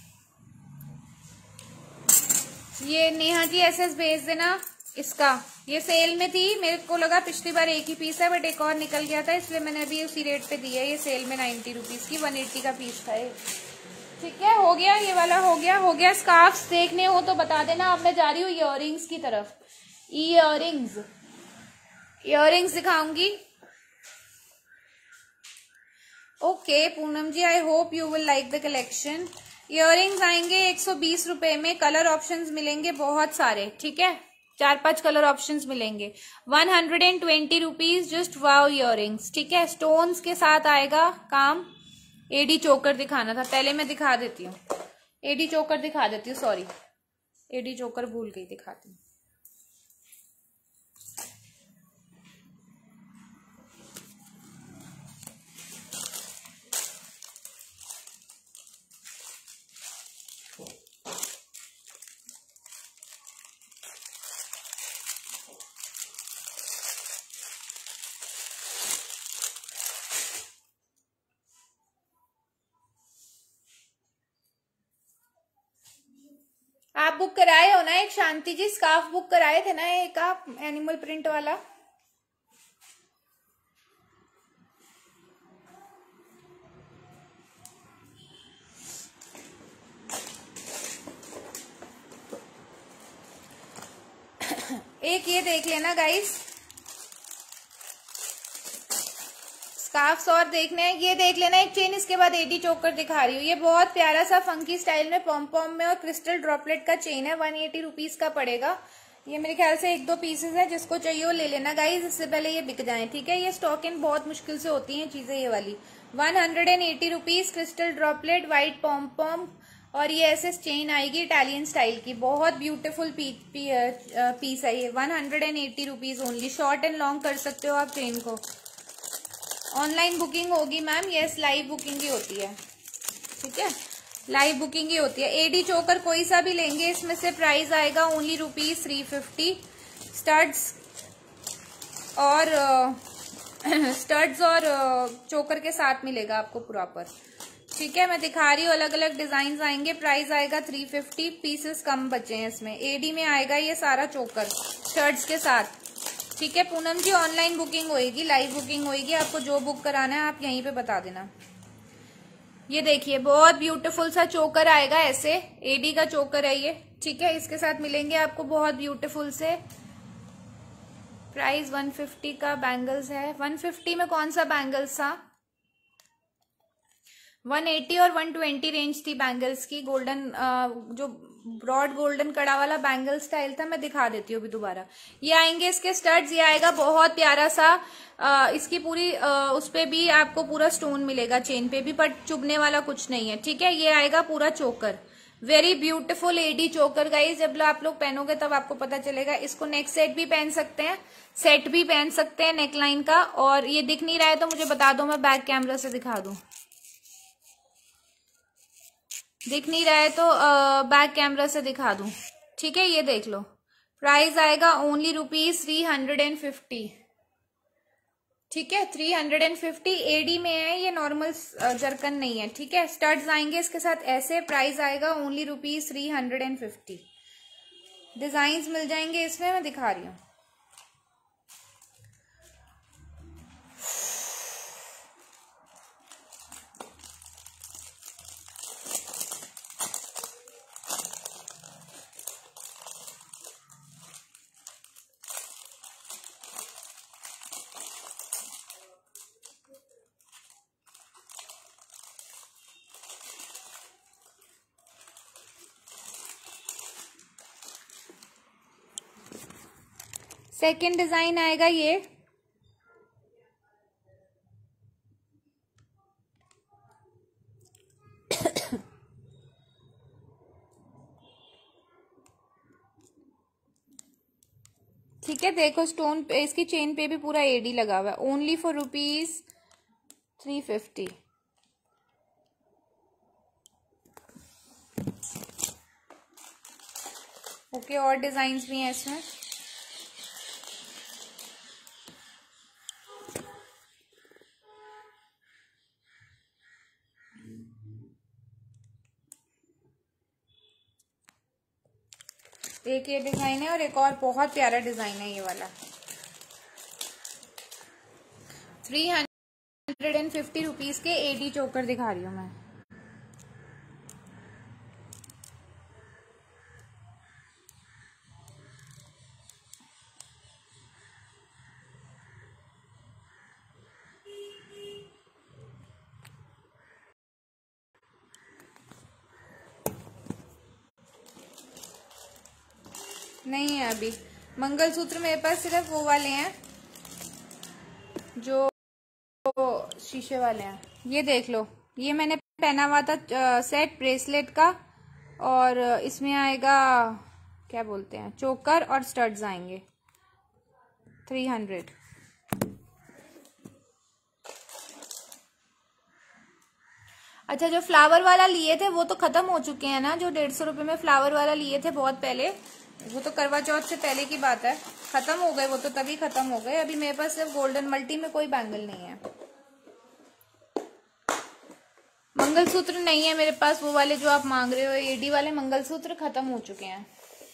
ये नेहा जी एस एस भेज देना इसका, ये सेल में थी, मेरे को लगा पिछली बार एक ही पीस है बट एक और निकल गया था, इसलिए मैंने अभी उसी रेट पे दी है। ये सेल में नाइन्टी रुपीज की, वन एट्टी का पीस था ये, ठीक है। हो गया ये वाला, हो गया हो गया। स्कार्फ्स देखने हो तो बता देना। अब मैं जा रही हूँ इयररिंग्स की तरफ, इयररिंग्स इयररिंग्स दिखाऊंगी। Okay Poonam ji, I hope you will like the collection. Earrings आएंगे एक सौ बीस रुपए में, कलर ऑप्शंस मिलेंगे बहुत सारे, ठीक है, चार पांच कलर ऑप्शंस मिलेंगे। One hundred and twenty rupees just wow earrings, ठीक है। स्टोन्स के साथ आएगा काम। एडी चोकर दिखाना था, पहले मैं दिखा देती हूँ, एडी चोकर दिखा देती हूँ, सॉरी एडी चोकर भूल गई, दिखाती हूँ। आप बुक कराए हो ना एक, शांति जी स्कार्फ बुक कराए थे ना एक आप, एनिमल प्रिंट वाला। एक ये देख लेना गाइस, स्कार्फ्स और देखने हैं, ये देख लेना एक चेन। इसके बाद एडी चोकर दिखा रही हूँ, ये बहुत प्यारा सा फंकी स्टाइल में पॉम पॉम में और क्रिस्टल ड्रॉपलेट का चेन है, वन एटी रुपीज का पड़ेगा। ये मेरे ख्याल से एक दो पीसेस है, जिसको चाहिए वो ले लेना गाइस, इससे पहले ये बिक जाए, ठीक है। ये स्टॉक इन बहुत मुश्किल से होती हैं चीजें ये वाली। One hundred and eighty rupees, crystal droplet, white pom pom, और ये ऐसे चेन आएगी इटालियन स्टाइल की, बहुत ब्यूटीफुल पी, पी, पीस है ये। One hundred and eighty rupees only, short and long कर सकते हो आप चेन को। ऑनलाइन बुकिंग होगी मैम, यस लाइव बुकिंग ही होती है, ठीक है, लाइव बुकिंग ही होती है। एडी चोकर कोई सा भी लेंगे इसमें से प्राइस आएगा only rupees three fifty. Studs और स्टड्स और चोकर के साथ मिलेगा आपको प्रॉपर, ठीक है। मैं दिखा रही हूँ, अलग अलग डिजाइन आएंगे, प्राइस आएगा थ्री फिफ्टी। पीसेस कम बचे हैं इसमें। एडी में आएगा ये सारा चोकर स्टड्स के साथ, ठीक है। पूनम जी ऑनलाइन बुकिंग होएगी, लाइव बुकिंग होएगी, आपको जो बुक कराना है आप यहीं पे बता देना। ये देखिए बहुत ब्यूटीफुल सा चोकर आएगा ऐसे, एडी का चोकर है ये, ठीक है। इसके साथ मिलेंगे आपको बहुत ब्यूटीफुल से। प्राइस वन फिफ्टी का बैंगल्स है, वन फिफ्टी में कौन सा बैंगल्स था, वन एटी और वन ट्वेंटी रेंज थी बैंगल्स की। गोल्डन जो ब्रॉड गोल्डन कड़ा वाला बैंगल स्टाइल था, मैं दिखा देती हूँ अभी दोबारा। ये आएंगे इसके स्टड्स, ये आएगा बहुत प्यारा सा। आ, इसकी पूरी आ, उस पे भी आपको पूरा स्टोन मिलेगा, चेन पे भी, बट चुभने वाला कुछ नहीं है, ठीक है। ये आएगा पूरा choker, very beautiful AD choker guys. जब आप लोग पहनोगे तब आपको पता चलेगा। इसको नेक सेट भी पहन सकते हैं, सेट भी पहन सकते हैं नेकलाइन का। और ये दिख नहीं रहा है तो मुझे बता दो, मैं बैक कैमरा से दिखा दूं। दिख नहीं रहा है तो बैक कैमरा से दिखा दूं, ठीक है। ये देख लो, प्राइस आएगा only rupees three hundred and fifty, ठीक है। Three hundred and fifty AD में है ये, नॉर्मल जरकन नहीं है, ठीक है। स्टड्स आएंगे इसके साथ ऐसे, प्राइस आएगा only rupees three hundred and fifty. Design मिल जाएंगे इसमें, मैं दिखा रही हूँ। सेकेंड डिजाइन आएगा ये, ठीक है। देखो स्टोन पे, इसकी चेन पे भी पूरा एडी लगा हुआ है, only for rupees three fifty. Okay, और डिजाइन्स भी हैं इसमें। एक ये डिजाइन है और एक और बहुत प्यारा डिजाइन है ये वाला। Three hundred and fifty rupees के एडी चोकर दिखा रही हूँ मैं। नहीं है अभी मंगलसूत्र मेरे पास, सिर्फ वो वाले हैं जो शीशे वाले हैं। ये देख लो, ये मैंने पहना हुआ था सेट ब्रेसलेट का, और इसमें आएगा क्या बोलते हैं, चोकर और स्टड्स आएंगे थ्री हंड्रेड। अच्छा, जो फ्लावर वाला लिए थे वो तो खत्म हो चुके हैं ना, जो डेढ़ सौ रुपये में फ्लावर वाला लिए थे बहुत पहले, वो तो करवा चौथ से पहले की बात है, खत्म हो गए वो तो, तभी खत्म हो गए। अभी मेरे पास सिर्फ गोल्डन मल्टी में कोई बैंगल नहीं है, मंगलसूत्र नहीं है मेरे पास। वो वाले जो आप मांग रहे हो एडी वाले मंगलसूत्र खत्म हो चुके हैं।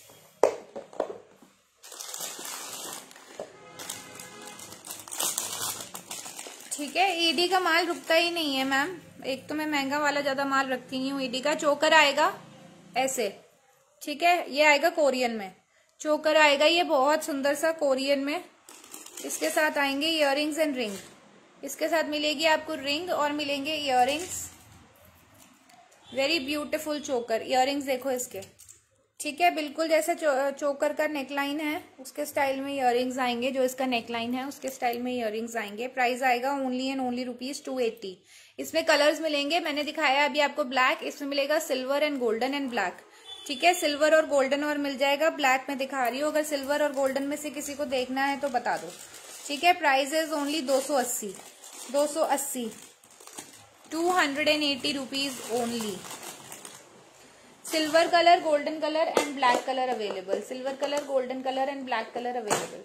ठीक है, ईडी का माल रुकता ही नहीं है मैम। एक तो मैं महंगा वाला ज्यादा माल रखती नहीं हूँ। ईडी का चोकर आएगा ऐसे, ठीक है। ये आएगा कोरियन में, चोकर आएगा ये बहुत सुंदर सा कोरियन में। इसके साथ आएंगे इयररिंग्स एंड रिंग। इसके साथ मिलेगी आपको रिंग और मिलेंगे earrings. Very beautiful choker, earrings देखो इसके, ठीक है। बिल्कुल जैसे चो, चोकर का नेकलाइन है उसके स्टाइल में इयररिंग्स आएंगे, जो इसका नेकलाइन है उसके स्टाइल में इयररिंग्स आएंगे। प्राइस आएगा only and only rupees two eighty. इसमें कलर्स मिलेंगे, मैंने दिखाया अभी आपको ब्लैक, इसमें मिलेगा silver and golden and black, ठीक है। सिल्वर और गोल्डन और मिल जाएगा, ब्लैक में दिखा रही हूँ। अगर सिल्वर और गोल्डन में से किसी को देखना है तो बता दो, ठीक है। प्राइस इज ओनली दो सौ अस्सी, दो सौ अस्सी, two hundred and eighty rupees only. Silver colour, golden colour and black colour available. Silver colour, golden colour and black colour available.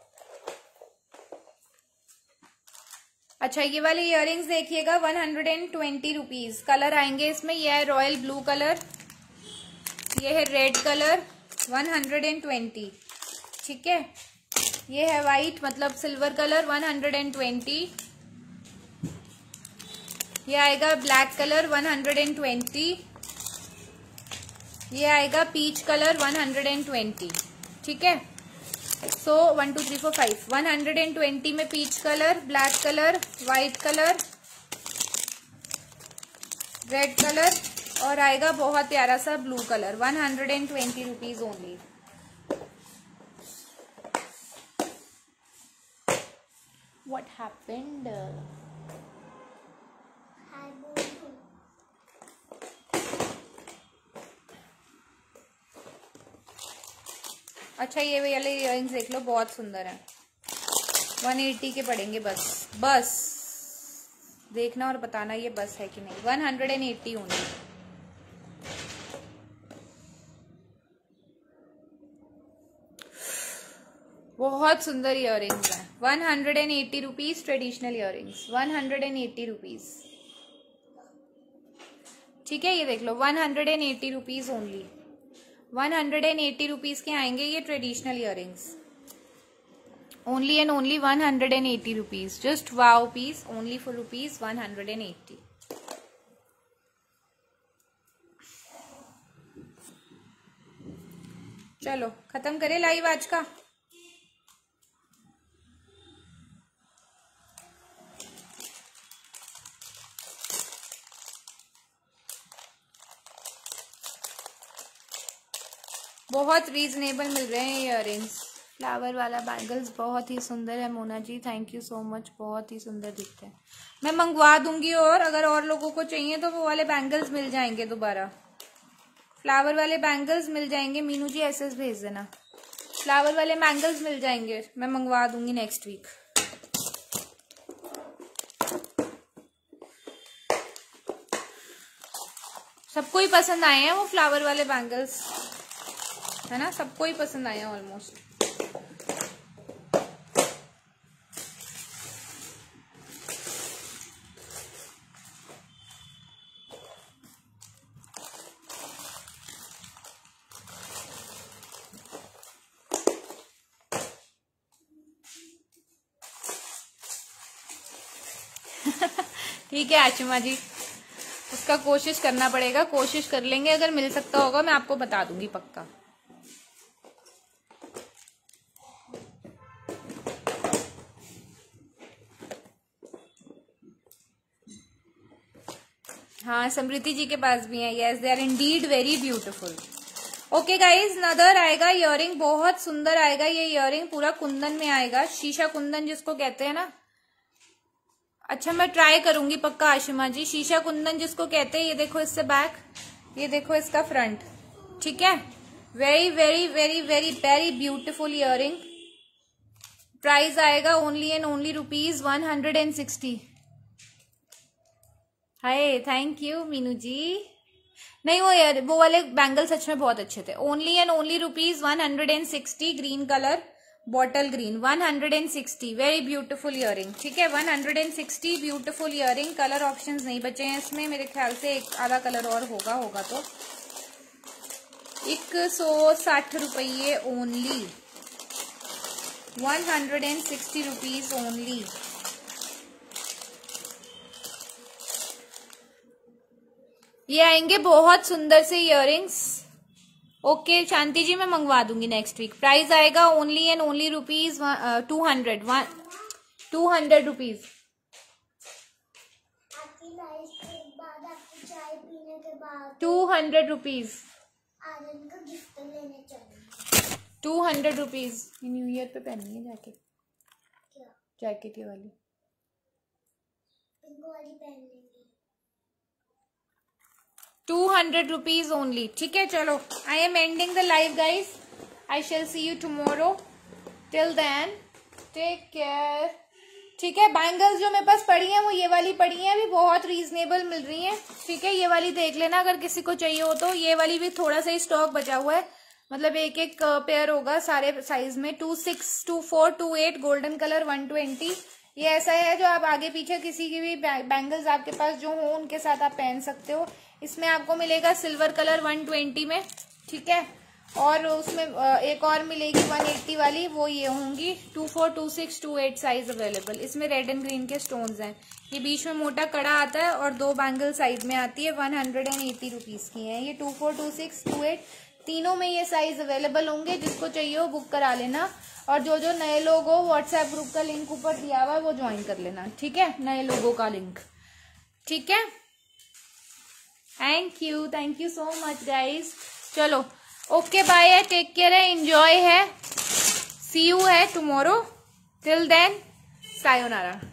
अच्छा, ये वाले इयररिंग्स देखिएगा, one hundred and twenty rupees. Colour आएंगे इसमें, ये है रॉयल ब्लू कलर, ये है red colour, one hundred and twenty, ठीक है। ये है वाइट मतलब silver colour, one hundred and twenty. ये आएगा black colour, one hundred and twenty. ये आएगा peach colour, one hundred and twenty, ठीक है। So one two three four five, one hundred and twenty में peach colour, black colour, white colour, red colour और आएगा बहुत प्यारा सा blue colour, one hundred and twenty rupees only. What happened? अच्छा ये वाले इयररिंग्स देख लो, बहुत सुंदर है, वन एटी के पड़ेंगे बस। बस देखना और बताना ये बस है कि नहीं। One hundred and eighty only. बहुत सुंदर इयररिंग्स हैं। One hundred and eighty rupees traditional earrings, one hundred and eighty rupees. ठीक है ये देख लो, one hundred and eighty rupees only. One hundred and eighty rupees के आएंगे ये traditional earrings, only and only one hundred and eighty rupees. Just wow piece, only for rupees one hundred and eighty. चलो खत्म करें live आज का। बहुत reasonable मिल रहे हैं इयररिंग्स। फ्लावर वाला बैंगल्स बहुत ही सुंदर है Mona ji, thank you so much, बहुत ही सुंदर दिखते हैं। मैं मंगवा दूंगी और अगर और लोगों को चाहिए तो वो वाले बैंगल्स मिल जाएंगे दोबारा, फ्लावर वाले बैंगल्स मिल जाएंगे। मीनू जी एसएस भेज देना, फ्लावर वाले बैंगल्स मिल जाएंगे, मैं मंगवा दूंगी नेक्स्ट वीक। सबको ही पसंद आए हैं वो फ्लावर वाले बैंगल्स, है ना, सबको ही पसंद आए हैं ऑलमोस्ट। ठीक है आशिमा जी, उसका कोशिश करना पड़ेगा, कोशिश कर लेंगे, अगर मिल सकता होगा मैं आपको बता दूंगी पक्का। हाँ समृति जी के पास भी है, yes they are indeed very beautiful. Okay guys, another आएगा इयररिंग, बहुत सुंदर आएगा ये इयररिंग, पूरा कुंदन में आएगा, शीशा कुंदन जिसको कहते हैं ना। अच्छा मैं ट्राई करूंगी पक्का आशिमा जी, शीशा कुंदन जिसको कहते हैं। ये देखो इससे बैक, ये देखो इसका फ्रंट, ठीक है। Very very very very very beautiful earring. Price आएगा only and only rupees one hundred and sixty. Hi thank you Meenu ji. नहीं वो यार वो वाले बैंगल सच में बहुत अच्छे थे। Only and only rupees one hundred and sixty, green colour, bottle green, one hundred and sixty. Very beautiful earring, ठीक है, one hundred and sixty beautiful earring. Colour options नहीं बचे हैं इसमें, मेरे ख्याल से एक आधा कलर और होगा होगा तो। एक सौ साठ रुपये only, one hundred and sixty rupees only. ये आएंगे बहुत सुंदर से इयररिंग्स। ओके शांति जी मैं मंगवा दूंगी नेक्स्ट वीक। प्राइस आएगा only and only rupees two hundred, one two hundred rupees. Two hundred rupees, two hundred rupees. New year पे पहनी है जैकेट, जैकेट ये वाली टू हंड्रेड रुपीज ओनली, ठीक है। चलो I am ending the live guys, I shall see you tomorrow, till then take care, ठीक है। बैंगल्स जो मेरे पास पड़ी हैं वो ये वाली पड़ी हैं, अभी बहुत रीजनेबल मिल रही हैं, ठीक है। ये वाली देख लेना अगर किसी को चाहिए हो तो। ये वाली भी थोड़ा सा ही स्टॉक बचा हुआ है, मतलब एक एक पेयर होगा सारे साइज में, two six two four two eight, golden colour one twenty. ये ऐसा है जो आप आगे पीछे किसी की भी बैंगल्स आपके पास जो हो उनके साथ आप पहन सकते हो। इसमें आपको मिलेगा सिल्वर कलर वन ट्वेंटी में, ठीक है। और उसमें एक और मिलेगी वन एट्टी वाली, वो ये होंगी two four two six two eight size available. इसमें रेड एंड ग्रीन के स्टोन्स हैं। ये बीच में मोटा कड़ा आता है और दो बैंगल साइड में आती है, one hundred and eighty rupees की है ये। Two four two six two eight तीनों में ये साइज अवेलेबल होंगे, जिसको चाहिए हो बुक करा लेना। और जो जो नए लोग हो व्हाट्सएप ग्रुप का लिंक ऊपर दिया हुआ है वो ज्वाइन कर लेना, ठीक है, नए लोगों का लिंक, ठीक है। Thank you thank you so much guys. चलो ओके बाय है, टेक केयर है, एंजॉय है, सी यू है टुमारो, टिल देन सायोनारा।